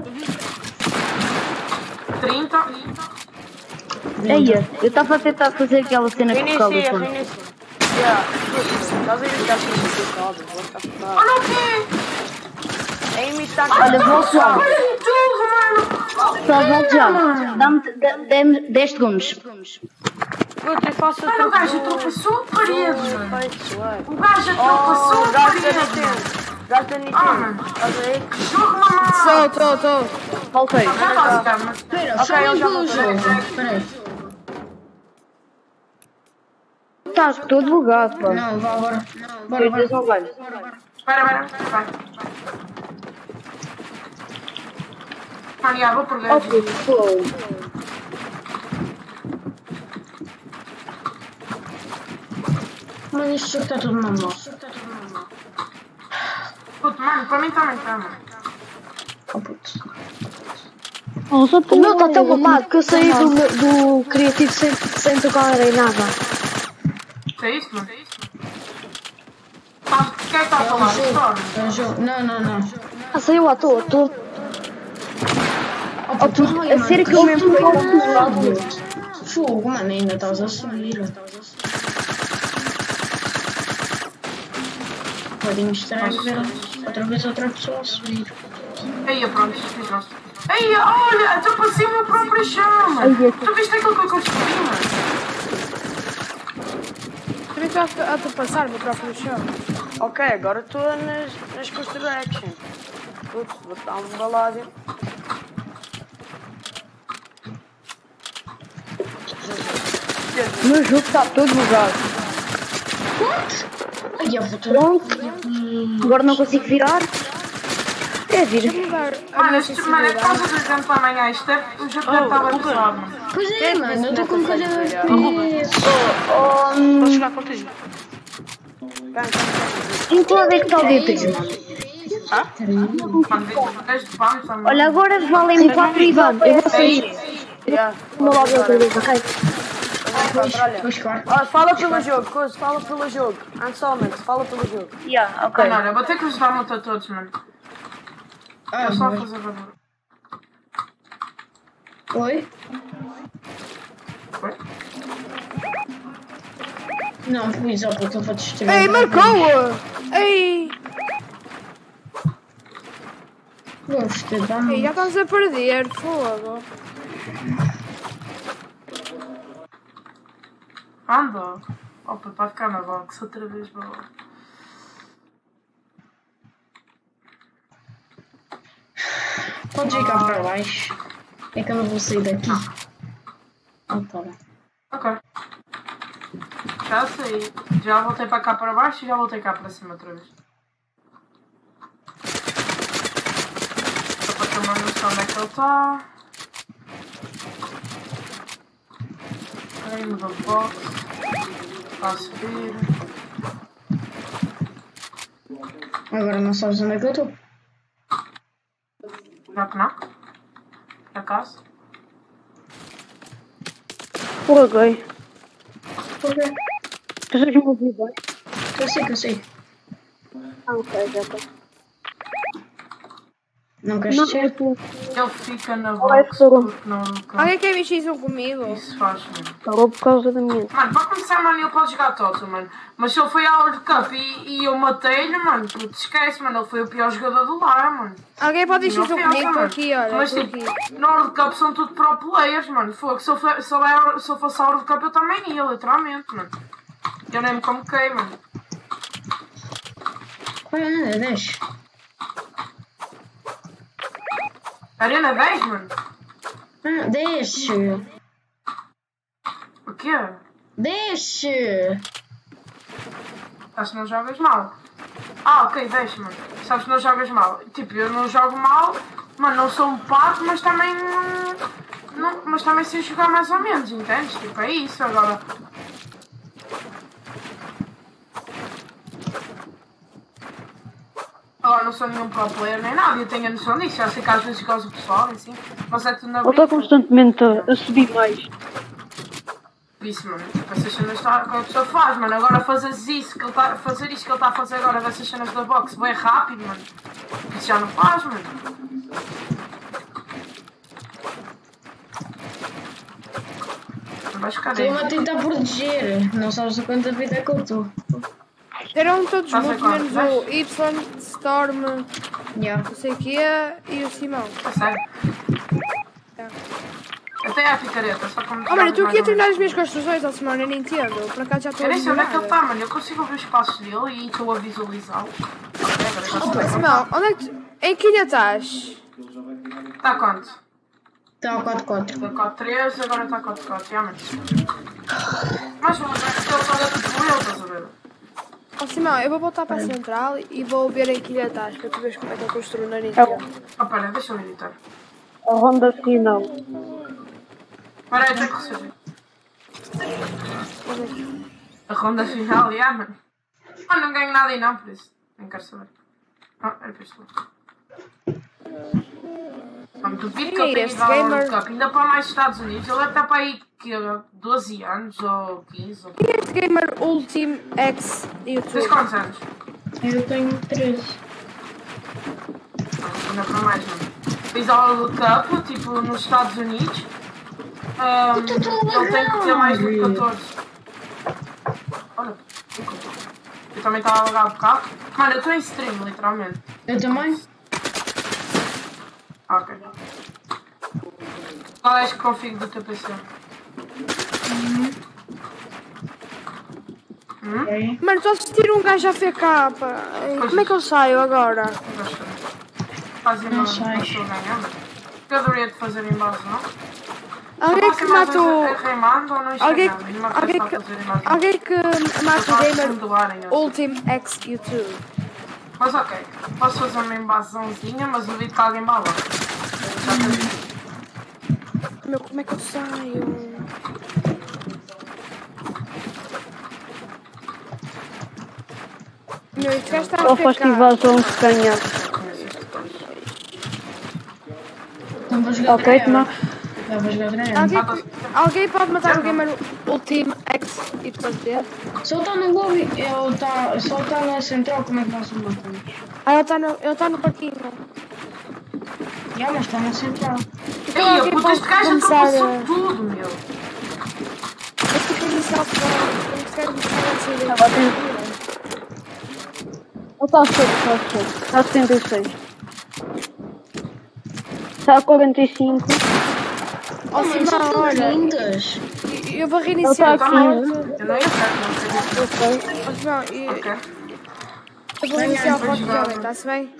S5: 30.
S6: Eia, eu estava a tentar fazer aquela cena com o cabo.
S7: Reinicia. Já, estás a imitar o
S5: Olha o quê?
S7: É imitar
S6: Olha, volto já.
S5: Olha tudo, mano.
S6: Só volto já. Dá-me 10 segundos.
S7: Puta, eu faço
S5: Olha, o gajo ultrapassou a parede, mano. O gajo ultrapassou a parede.
S7: Gasta Nintendo. Estás aí?
S5: Jogo, mamãe.
S8: Estou.
S6: Voltei.
S5: Já está, calma.
S2: Espera, só
S7: eu já
S2: pelo
S7: vou
S2: jogo. Espera aí.
S6: Estás todo bugado, pá.
S2: Não, vá agora.
S6: 3, 2, 1, vai.
S5: Espera, vai. Mano, já vou perder.
S6: Ok, flow.
S2: Mano, este jogo está tudo normal.
S5: Puto, mano, para mim também está, mano.
S2: Oh, putz.
S1: O meu está tão mamado que eu saí do criativo sem tocar em nada.
S5: Isso é isso, mano? Sabe quem é que está a falar? Storm.
S2: É um jogo. Não.
S1: Ah, saiu à toa.
S6: A sério que eu mesmo fui
S2: Fogo, mano, ainda estás a subir. Podem estranho ver outra pessoa a subir.
S5: Aí, pronto, ficaste. Aí, olha, até passei o meu próprio chão, mano. Tu viste aquilo que eu construí, mano?
S8: Também estou a passar no próprio chão.
S7: Ok, agora estou nas construction. Putz, vou dar um balado.
S6: O meu jogo está todo bugado.
S2: Ai, eu vou ter...
S6: Pronto. Agora não consigo virar. É vir.
S5: Mano, é por causa do exemplo amanhã. Isto é o jogo deve estar abençoado, mano.
S2: Pois é, mano, eu estou com coisa de FPS.
S3: Posso jogar contigo?
S6: Em qual é que está o D3, mano?
S5: Mano, desde banco também.
S6: Olha, agora valem 4 e vão. Eu vou sair.
S1: Uma logo outra vez, ok?
S2: Pois claro.
S7: Fala pelo jogo, Coisa, fala pelo jogo. Anselmente, fala pelo jogo.
S6: Ok.
S5: Mano, eu vou ter que ajudar muito a todos, mano. É só fazer barulho.
S2: Oi?
S5: Oi?
S2: Não, pois, ó, porque eu vou destruir.
S8: Ei, marcou! Ei!
S2: Gostei,
S8: Ei,
S2: dá-me.
S8: já estamos a perder, fogo.
S5: Anda. Opa, vai ficar na box outra vez, bro.
S2: Pode ir cá para baixo. É que eu não vou sair daqui. Ah, tá bem.
S5: Ok. Já saí. Já voltei para cá para baixo e já voltei cá para cima outra vez. Só para ter uma noção onde é que ele está. Aí mudou de box. Está a subir.
S2: Agora não sabes onde é que eu estou.
S5: Já que não? Por acaso?
S1: Porra,
S2: Por quê?
S1: estás a me ouvir bem?
S2: Eu sei.
S1: Ah, ok, já está.
S2: Não queres
S1: Não,
S2: descer?
S5: Ele fica na
S1: Qual é
S5: box
S1: que sou?
S5: porque não
S8: Alguém quer mexer comigo?
S5: isso faz, mano.
S1: Parou por causa da minha.
S5: Mano, para começar, mano, ele pode jogar Toto, mano. Mas se ele foi à World Cup e eu matei-lhe, mano, tu te esquece, mano. Ele foi o pior jogador do lar, mano.
S8: Alguém pode mexer
S5: Não
S8: comigo?
S5: pensa,
S8: Estou
S5: mano.
S8: aqui, olha.
S5: Mas
S8: Estou
S5: tipo,
S8: aqui.
S5: na World Cup são tudo pro players, mano. Fogo, se eu fosse à World Cup eu também ia, literalmente, mano. Eu nem me convoquei, mano.
S2: Olha, Ana, deixa.
S5: Arena 10, mano?
S2: Deixa.
S5: O quê?
S2: Deixa.
S5: Sabes que não jogas mal. Ah, ok, deixa, mano. Sabes que não jogas mal. Tipo, eu não jogo mal, mano, não sou um pato, mas também não, mas também sei jogar mais ou menos, entendes? Tipo, é isso agora. Agora não sou nenhum pro player nem nada, eu tenho a noção disso, já sei que às vezes gosto do pessoal, assim, mas é tudo na
S1: Ele está
S5: brinca.
S1: constantemente a subir mais.
S5: Isso, mano, tipo, essas cenas que a pessoa faz, mano, agora fazer isso que ele está a fazer agora dessas cenas da box, bem rápido, mano, isso já não faz, mano. Não vais ficar aí.
S2: Estou a tentar proteger. Não sabes a quanta vida é que eu estou.
S8: Eram todos
S5: Estás a
S8: muito
S5: quanto?
S8: menos o Y, Storm,
S2: Yeah.
S8: não sei o quê e o Simão.
S5: É sério? Até a picareta, só como.
S8: Oh, mano, eu estou aqui a treinar as minhas construções, ó Simão, eu nem entendo. Por acaso já estou
S5: Eu
S8: a
S5: nem sei onde é que ele
S8: nada.
S5: está, mano. Eu consigo ver os passos dele e estou a visualizá-los. Ok, agora já sei.
S8: Simão, onde é que tu... Em que ilha estás?
S5: Está quanto?
S2: Está ao 4-4.
S5: Está 4-3, agora está 4-4, realmente. Mas o resto ele está a tudo por ele, estás a ver?
S8: Ó Simão, eu vou voltar para a central e vou ver em que ilha estás, para tu veres como é que eu construo na Nintendo.
S5: Ah, pera, deixa eu editar.
S1: A ronda final.
S5: Espera aí, tenho que receber. A ronda final, já, mano. Ah, não ganho nada aí não, por isso. Nem quero saber. Ah, é por isso. Mano, duvido que
S8: Quem é
S5: ele tenha
S8: este
S5: ido à World
S8: gamer?
S5: Cup. Ainda para mais Estados Unidos. Ele deve estar para aí que 12 anos ou 15. Ou...
S8: Este gamer Ultim X
S5: Tens
S8: YouTube.
S5: quantos anos?
S2: Eu tenho 13.
S5: Ainda para mais, mano. Fiz a World Cup, tipo, nos Estados Unidos. Ele tem que ter mais do que 14. Olha, eu também estava a logar o bocado. Mano, eu estou em stream, literalmente.
S2: Eu também.
S5: Ah, ok. Qual és que config do teu PC?
S8: Mano, estou a assistir um gajo a FK, pá. Como é que eu saio agora?
S5: Fazem uma
S2: sais.
S5: pessoa ganhar. Eu deveria te fazer em base, não?
S8: Alguém que mata o...
S5: Remando ou não
S8: Alguém,
S5: Instagram? Não me
S8: alguém,
S5: apetece
S8: que,
S5: fazer em base.
S8: alguém que mata o gamer
S5: Doarem,
S8: Ultim X YouTube.
S5: Mas ok, posso fazer uma embasãozinha, mas duvido que alguém bala.
S8: Meu, como é que eu saio? Meu, este gajo está a
S1: Só foste
S8: FK.
S1: invasão se ganhar.
S2: Então vou jogar
S1: Ok,
S2: Dragon.
S1: Tomás.
S2: Já vou jogar Dragon.
S8: Alguém pode matar o gamer Ultim X YZ?
S2: Se ele está no lobby, se ele está na central, como é que nós o matamos?
S8: Ah, ele está no parquinho.
S2: Já, mas está na central.
S8: Então
S5: Ei,
S8: alguém
S5: puta,
S8: pode
S5: este gajo
S8: começar a...
S5: ultrapassou tudo, meu.
S8: Eu fico inicial para... Eu quero começar a sair.
S1: Ele está a cheio, está a 76. Está a 45.
S8: Ó, Simão, olha,
S2: Lindas.
S8: eu vou
S1: Ele
S8: reiniciar
S1: está
S8: a
S1: aqui.
S8: foto.
S5: Eu não ia certo, não sei.
S1: Eu sei.
S8: Ó, Simão,
S5: Ok.
S8: eu vou reiniciar a
S5: Ganhar,
S8: foto
S5: jogar.
S8: também, está-se bem?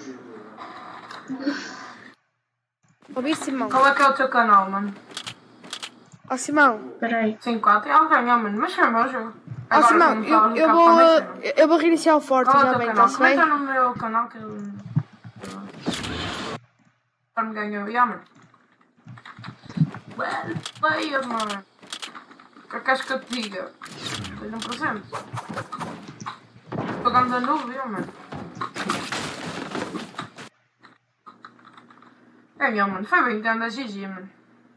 S8: Ouviste, Simão?
S5: Qual é que é o teu canal, mano?
S8: Ó, Simão.
S2: Espera aí.
S5: 5-4. Ele ganhou, mano. Mas foi o meu jogo.
S8: Ó, Simão,
S5: como fala,
S8: eu
S5: Capcom
S8: vou...
S5: também sei.
S8: Eu vou reiniciar o Forte
S5: Qual é o
S8: já
S5: teu
S8: bem,
S5: canal?
S8: está-se bem?
S5: Comenta no meu canal que eu... Já me ganhou. Já, mano. Well, player, mano. O que é que queres que eu te diga? Tenho um presente. Pagamos a nuvem, mano. Ganhou, mano. Foi bem, grande a GG, mano.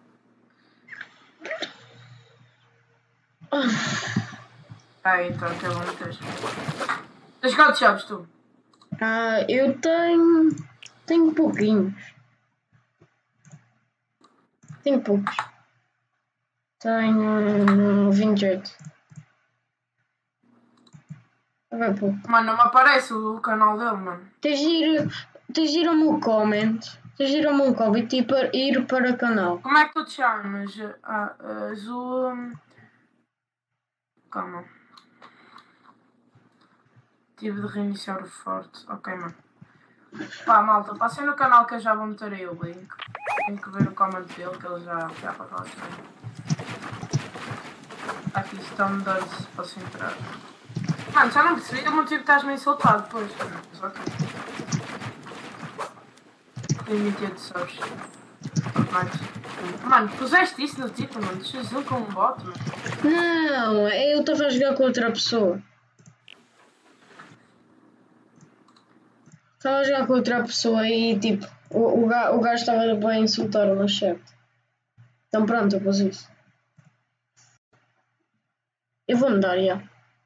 S5: Aí, então, que é bom ter. Tens quantos jogos, tu?
S2: Eu tenho pouquinhos. Tenho poucos. Tenho 28. Vai pouco.
S5: Mano, não me aparece o canal dele, mano.
S2: Tens de ir ao meu comment. Tens de ir ao meu comment e ir para o canal.
S5: Como é que tu te chamas? Azul. Calma. Tive de reiniciar o forte. Ok, mano. Pá, malta, passem no canal que eu já vou meter aí o link. Tenho que ver o comment dele que ele já falou também. Aqui estão dois para se entrar. Mano, já não percebi o motivo que estás meio insultado depois. Mas ok. Limited subs. Mano, puseste isso no título, mano. Deixas ele com um bot, mano.
S2: Não, eu estava a jogar com outra pessoa. Estava a jogar com outra pessoa e tipo, o gajo estava bem a insultar no chat. Então pronto, eu pus isso. Eu vou mudar, já.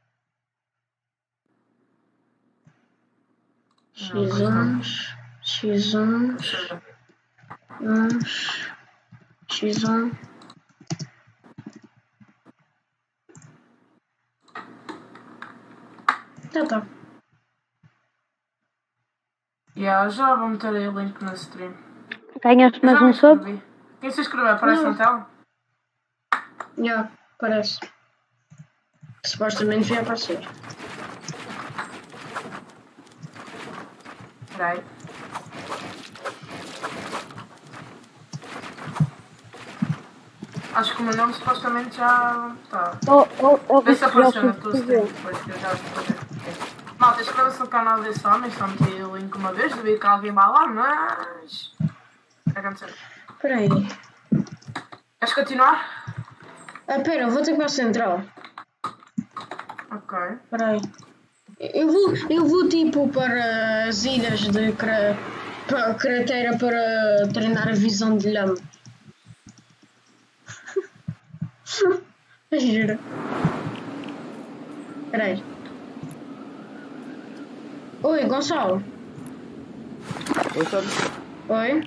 S2: X1, X1. Tá.
S5: Já vou meter aí o link na stream.
S6: Ganhaste mais um sub?
S5: Quem se inscreveu aparece na tela?
S2: Já, parece. Supostamente já aparecer.
S5: Peraí. Acho que o meu nome supostamente já tá. Vê se apareceu na tua stream depois que eu já vou fazer. Malta, inscreva-se no canal desse homem, só meti o link uma vez, duvido que alguém vá lá, mas... Vai acontecer.
S2: Espera aí.
S5: Queres continuar?
S2: Pera, eu vou ter que ir para a central.
S5: Ok.
S2: Espera aí. Eu vou tipo para as ilhas de cratera para treinar a visão de lama. Juro. Espera aí. Oi, Gonçalo.
S3: Oi, sabe?
S2: Oi?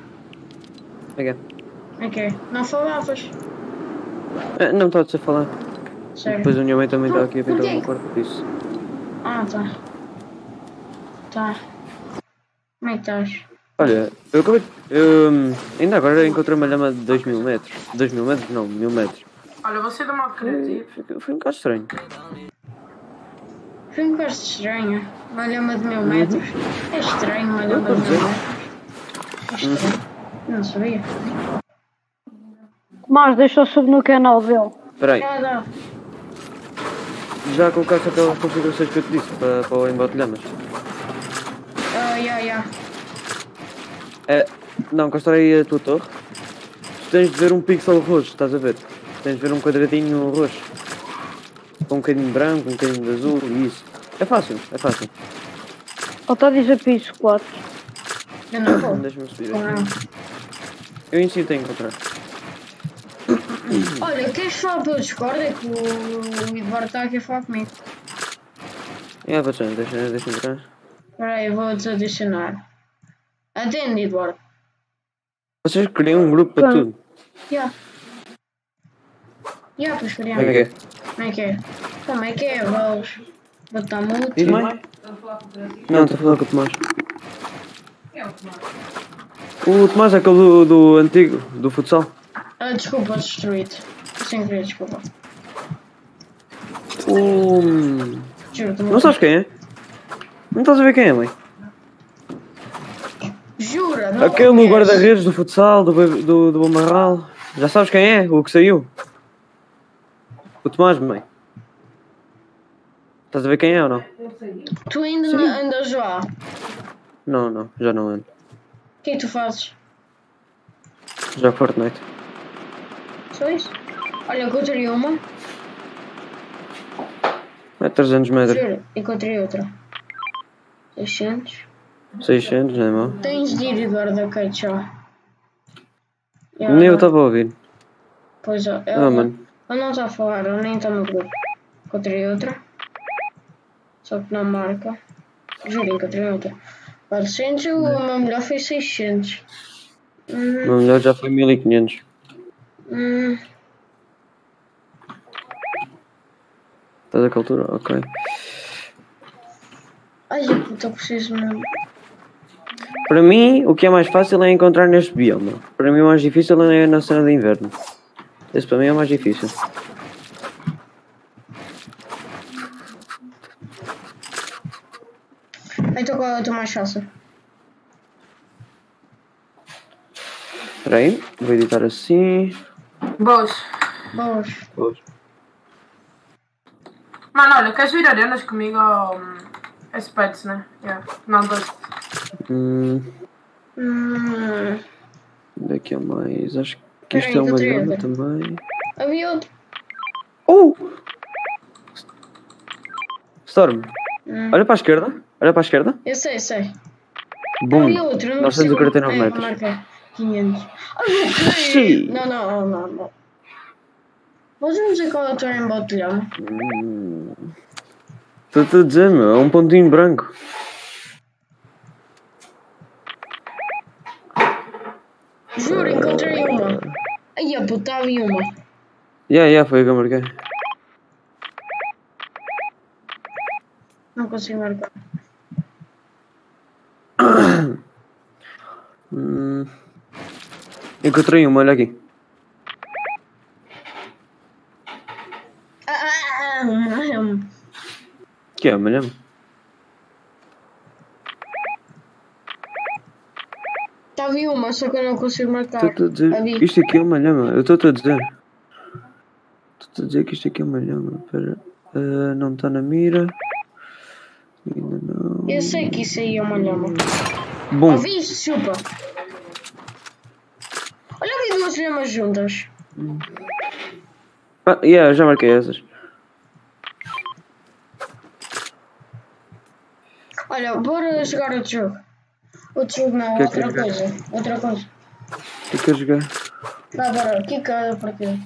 S2: Ok. Não falavas?
S9: Não estava a falar.
S2: Sério?
S9: Depois a minha mãe também está aqui a pintar
S2: Porquê?
S9: o meu quarto disso.
S2: Ah, tá. Tá. Como é que estás?
S9: Olha, eu acabei. Ainda agora encontrei uma lama de 2000 metros. 2000 metros? Não, 1000 metros.
S5: Olha, você do modo criativo.
S9: Foi um bocado estranho.
S2: Foi um bocado estranho. Uma lama de 1000 metros. É estranho, uma lama de 1000 metros. É estranho. Não sabia.
S6: Mas deixa eu subir no canal dele.
S9: Espera aí,
S2: Dá.
S9: já colocaste aquelas configurações que eu te disse para o embote de lamas?
S2: Já.
S9: Não, constrói a tua torre. Tu tens de ver um pixel roxo, estás a ver? Tens de ver um quadradinho roxo. Com um bocadinho de branco, um bocadinho de azul e isso. É fácil.
S6: Ou está a dizer piso 4.
S2: Eu não vou.
S9: Deixa-me subir aqui. Eu ensino-te a encontrar.
S2: Olha, queres falar pelo Discord? É que o Eduardo está aqui a falar comigo.
S9: Bastante, deixa entrar.
S2: Espera aí, eu vou desadicionar. Atende, Eduardo.
S9: Vocês criam um grupo para tudo.
S2: Já, pois
S9: Como é
S2: criamos.
S9: que é?
S2: Como é que é? Vamos botar muito.
S9: Diz mãe? Não, estou a falar com o Tomás. O Tomás é aquele do antigo, do futsal.
S2: Desculpa, destruído. Sem querer, desculpa. Juro,
S9: Não sabes quem é? Não estás a ver quem é, mãe?
S2: Jura? Não
S9: Aquele
S2: conheço.
S9: guarda-redes do futsal, do Bombarral. Já sabes quem é? O que saiu? O Tomás, mãe. Estás a ver quem é ou não?
S2: Tu ainda andas lá?
S9: Não, já não ando.
S2: O que é que tu fazes?
S9: Já Fortnite.
S2: Só isso? Olha, encontrei uma.
S9: É 300 metros.
S2: Juro, encontrei outra. 600.
S9: 600, não é mau?
S2: Tens de ir, Eduardo, ok, tchau.
S9: Nem eu estava a ouvir.
S2: Pois é,
S9: Mano.
S2: ela não está a falar, ela nem está no grupo. Encontrei outra. Só que não marca. Juro, encontrei outra. 400, o meu melhor foi 600.
S9: O meu melhor já foi 1500. Estás àquela altura? Ok.
S2: Ai, puta, eu preciso mesmo.
S9: Para mim, o que é mais fácil é encontrar neste bioma. Para mim, o mais difícil é na cena de inverno. Esse para mim é o mais difícil.
S2: Então qual é o teu mais fácil?
S9: Espera aí, vou editar assim.
S5: Boas.
S2: Boas.
S5: Mano, olha, queres vir arenas comigo ou... É Spets, né? Yeah. Não, Dust.
S9: Daqui a mais. Acho que isto é uma lama também.
S2: Havia outro.
S9: Storm, olha para a esquerda. Olha para a esquerda.
S2: Eu sei.
S9: Bum.
S2: Havia outro, não
S9: 949 metros.
S2: Marca 500.
S9: Sim.
S2: Não. Podes-me dizer qual é o teu rainbow de lhama?
S9: Estou a dizer, meu, é um pontinho branco.
S2: Juro, encontrei uma. Ai, a puta, estava em uma.
S9: Foi o que eu marquei.
S2: Não consigo marcar.
S9: Encontrei uma, olha aqui. Que é, malhama?
S2: Estava em uma, só que eu não consigo marcar.
S9: Estou a dizer, isto aqui é uma lhama. Eu estou a dizer. Estou a dizer que isto aqui é uma lhama. Espera. Não está na mira. Ainda não.
S2: Eu sei que isso aí é uma lhama.
S9: Bom.
S2: Ouvi isso, chupa. Olha, vi duas lhamas juntas.
S9: Já marquei essas.
S2: Olha, bora jogar outro jogo. Outro jogo não, outra coisa.
S9: O que é que eu jogar?
S2: Dá, bora, quica a partida.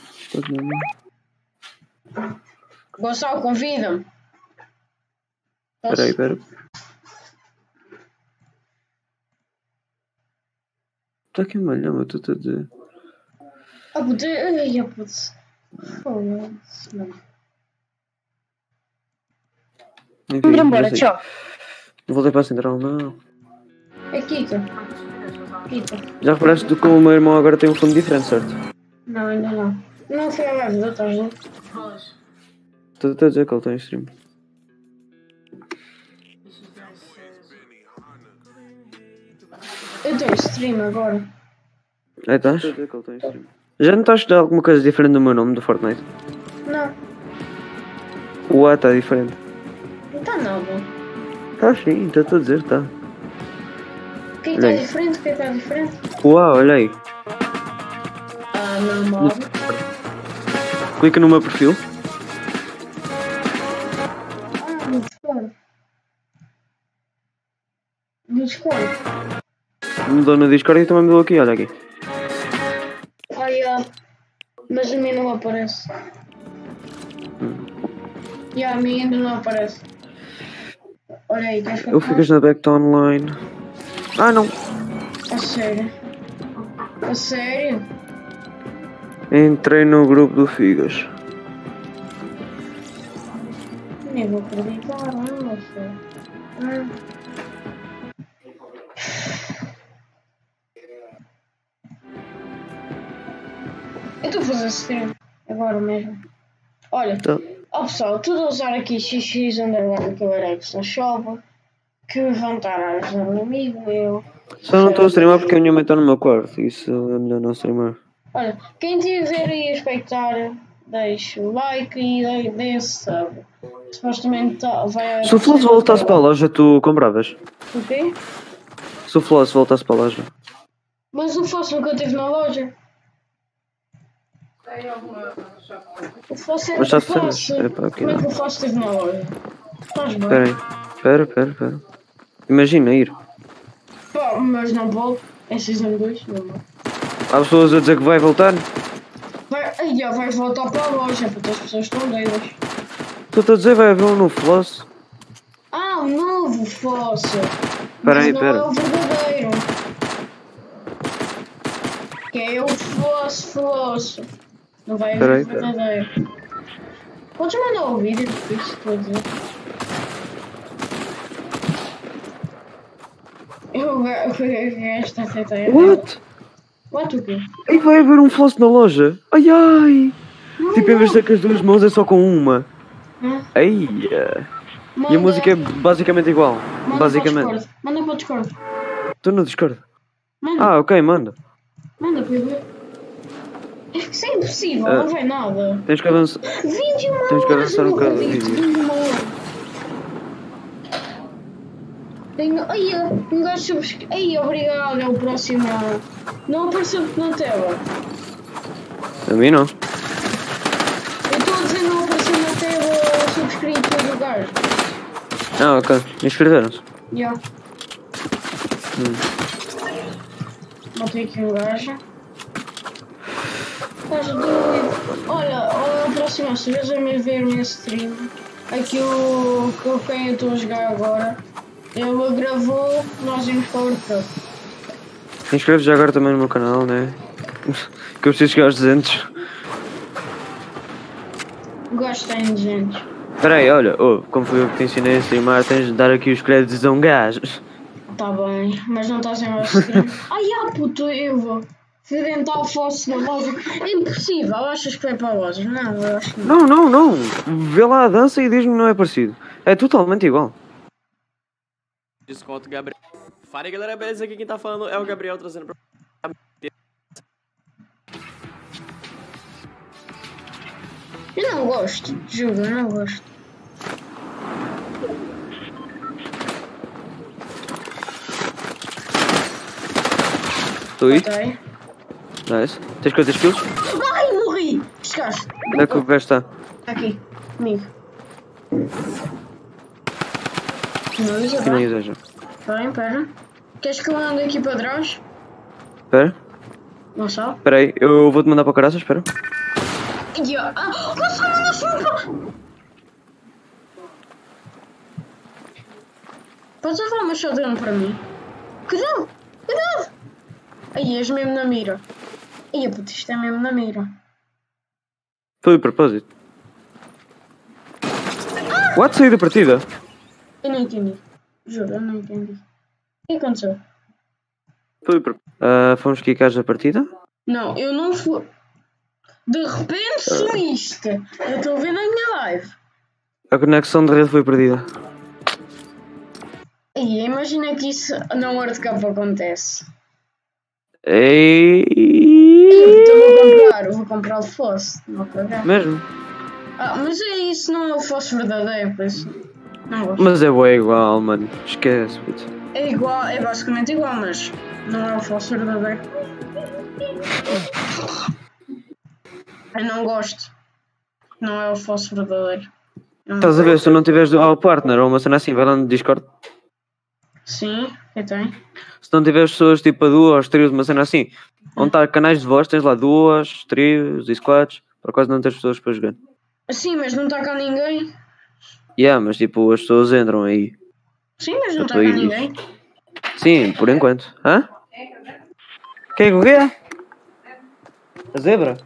S2: Gonçalo, convida-me.
S9: Espera. Está aqui uma lhama, estou a dizer.
S2: Puta, ai, putz. Foda-se, não.
S6: Vamos embora, tchau.
S9: Não voltei para a central, não.
S2: É Kika.
S9: Já reparaste que o meu irmão agora tem um fundo diferente, certo?
S2: Não, ainda não. Não foi a live da tarde, não?
S9: Estou a dizer que ele tem stream.
S2: Eu tenho stream agora.
S9: Estás? Já notaste alguma coisa diferente do meu nome do Fortnite?
S2: Não.
S9: O A está diferente.
S2: Não está nada.
S9: Está sim, estou a dizer, está.
S2: O que está diferente?
S9: O A, olha aí.
S2: Normal.
S9: Clica no meu perfil.
S2: Discord.
S9: Mudou no Discord e também mudou aqui, olha aqui.
S2: Mas a mim não aparece. A mim ainda não aparece. Olha aí, estás
S9: Eu ficas na Back Online. Não.
S2: A sério?
S9: Entrei no grupo do Figas.
S2: Nem vou acreditar, não sei. Eu estou a fazer stream agora mesmo. Olha, pessoal, tudo a usar aqui XX underline cabarex na chova, que vão estar a ajudar um amigo meu.
S9: Só não estou a streamar porque a minha mãe está no meu quarto, isso é melhor não streamar.
S2: Olha, quem tiver aí a espectar, deixa o like e dê sub. Supostamente vai...
S9: Se o Floss voltasse para a loja, tu compravas?
S2: O quê?
S9: Se o Floss voltasse para a loja.
S2: Mas o Floss nunca esteve na loja. O Floss é
S9: mas já
S2: o Floss.
S9: sabes. Como
S2: é que o Floss esteve na loja? Estás bem?
S9: Espera. Imagina ir.
S2: Pá, mas não vou. É Season 2, não vou.
S9: Há pessoas a dizer que vai voltar?
S2: Vai voltar para a loja, porque as pessoas estão doidas.
S9: Estou a dizer vai haver um novo Floss.
S2: Um novo Floss.
S9: Espera aí,
S2: não é o verdadeiro. Que é eu fosse. Não vai
S9: Peraí,
S2: haver verdadeiro. Podes mandar o vídeo do que estou a dizer? Eu gasto a tentar.
S9: What?
S2: What o quê?
S9: Aí vai haver um floss na loja. Ai ai. Tipo, em vez de ter com as duas mãos é só com uma. Ai. E a música é basicamente igual. Basicamente.
S2: Manda para o Discord.
S9: Estou no Discord.
S2: Manda.
S9: Ah, ok, manda.
S2: Manda para eu ver. Isso é impossível, não vai nada.
S9: Tens que avançar.
S2: 21 horas.
S9: Tens que avançar um bocado do vídeo.
S2: 21 horas. Tenho. Ai, um gajo subscreve. Ai, obrigado, é o próximo. Não apareceu-te na tela.
S9: A mim não.
S2: Eu estou a dizer não apareceu na tela subscrito do gajo.
S9: Ah, ok. Inscreveram-se.
S2: Já. Botei aqui um gajo. Estás doido. Olha, a próxima, se vês a me ver no stream, aqui o com quem eu estou a jogar agora, ele gravou, nós íamos para o World Cup.
S9: Inscreve já agora também no meu canal, né? Que eu preciso chegar aos 200.
S2: O gajo está em 200.
S9: Espera aí, olha, como fui eu que te ensinei a streamar, tens de dar aqui os créditos a um gajo.
S2: Tá bem, mas não estás em mais stream. Ai, puto, eu vou. Fui dentar o fosso na loja. É impossível, achas que vai para a loja? Não, eu acho que não.
S9: Não. Vê lá a dança e diz-me que não é parecido. É totalmente igual.
S7: Desconto, Gabriel. Fala aí, galera, beleza? Aqui quem tá falando é o Gabriel, trazendo pra...
S2: Eu não gosto, juro, eu não gosto.
S9: Estou aí?
S2: Ok.
S9: Nice. Tens quantas kills?
S2: Ai, morri! Chegaste.
S9: Onde é que o gajo está?
S2: Está aqui, comigo. Finaliza,
S9: Aqui não exagero.
S2: bem, pera. Queres que eu ande aqui para trás?
S9: Espera.
S2: Não sabe?
S9: Espera aí, eu vou-te mandar para o caraças, espera.
S2: Você manda chuva! Podes levar uma shotgun para mim? Cuidado! Cuidado! Aí, és mesmo na mira. Ai, puto, isto é mesmo na mira.
S9: Foi de propósito. What? Saí da partida?
S2: Eu não entendi. Juro, eu não entendi. O que aconteceu?
S9: Foi de propósito. Fomos quicados da partida?
S2: Não, eu não fui. De repente sumiste. Eu estou a ver na minha live.
S9: A conexão de rede foi perdida.
S2: E imagina que isso na World Cup acontece.
S9: Ei.
S2: Eu vou comprar o fosso. Não vou pagar.
S9: Mesmo?
S2: Mas é isso, não é o fosso verdadeiro, por isso. Não gosto.
S9: Mas é bué igual, mano. Esquece, puto.
S2: É igual, é basicamente igual, mas não é o fosso verdadeiro. Eu não gosto. Não é o fosso verdadeiro.
S9: Estás a ver, se tu não tiveres ao partner ou uma cena assim, vai lá no Discord.
S2: Sim, eu tenho.
S9: Se não tiveres pessoas tipo a duas, trios, uma cena assim, onde está canais de voz, tens lá duas, trios e squads, por acaso não tens pessoas para jogar.
S2: Sim, mas não está cá ninguém.
S9: Mas tipo, as pessoas entram aí.
S2: Sim, mas não está cá ninguém.
S9: Sim, por enquanto. Hã? Quem é que o quê? A zebra?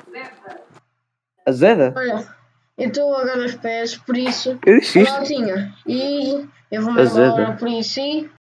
S9: A Zeda?
S2: Olha, eu estou a ganhar os pés, por isso.
S9: Eu disse isto.
S2: E eu vou-me embora, por isso.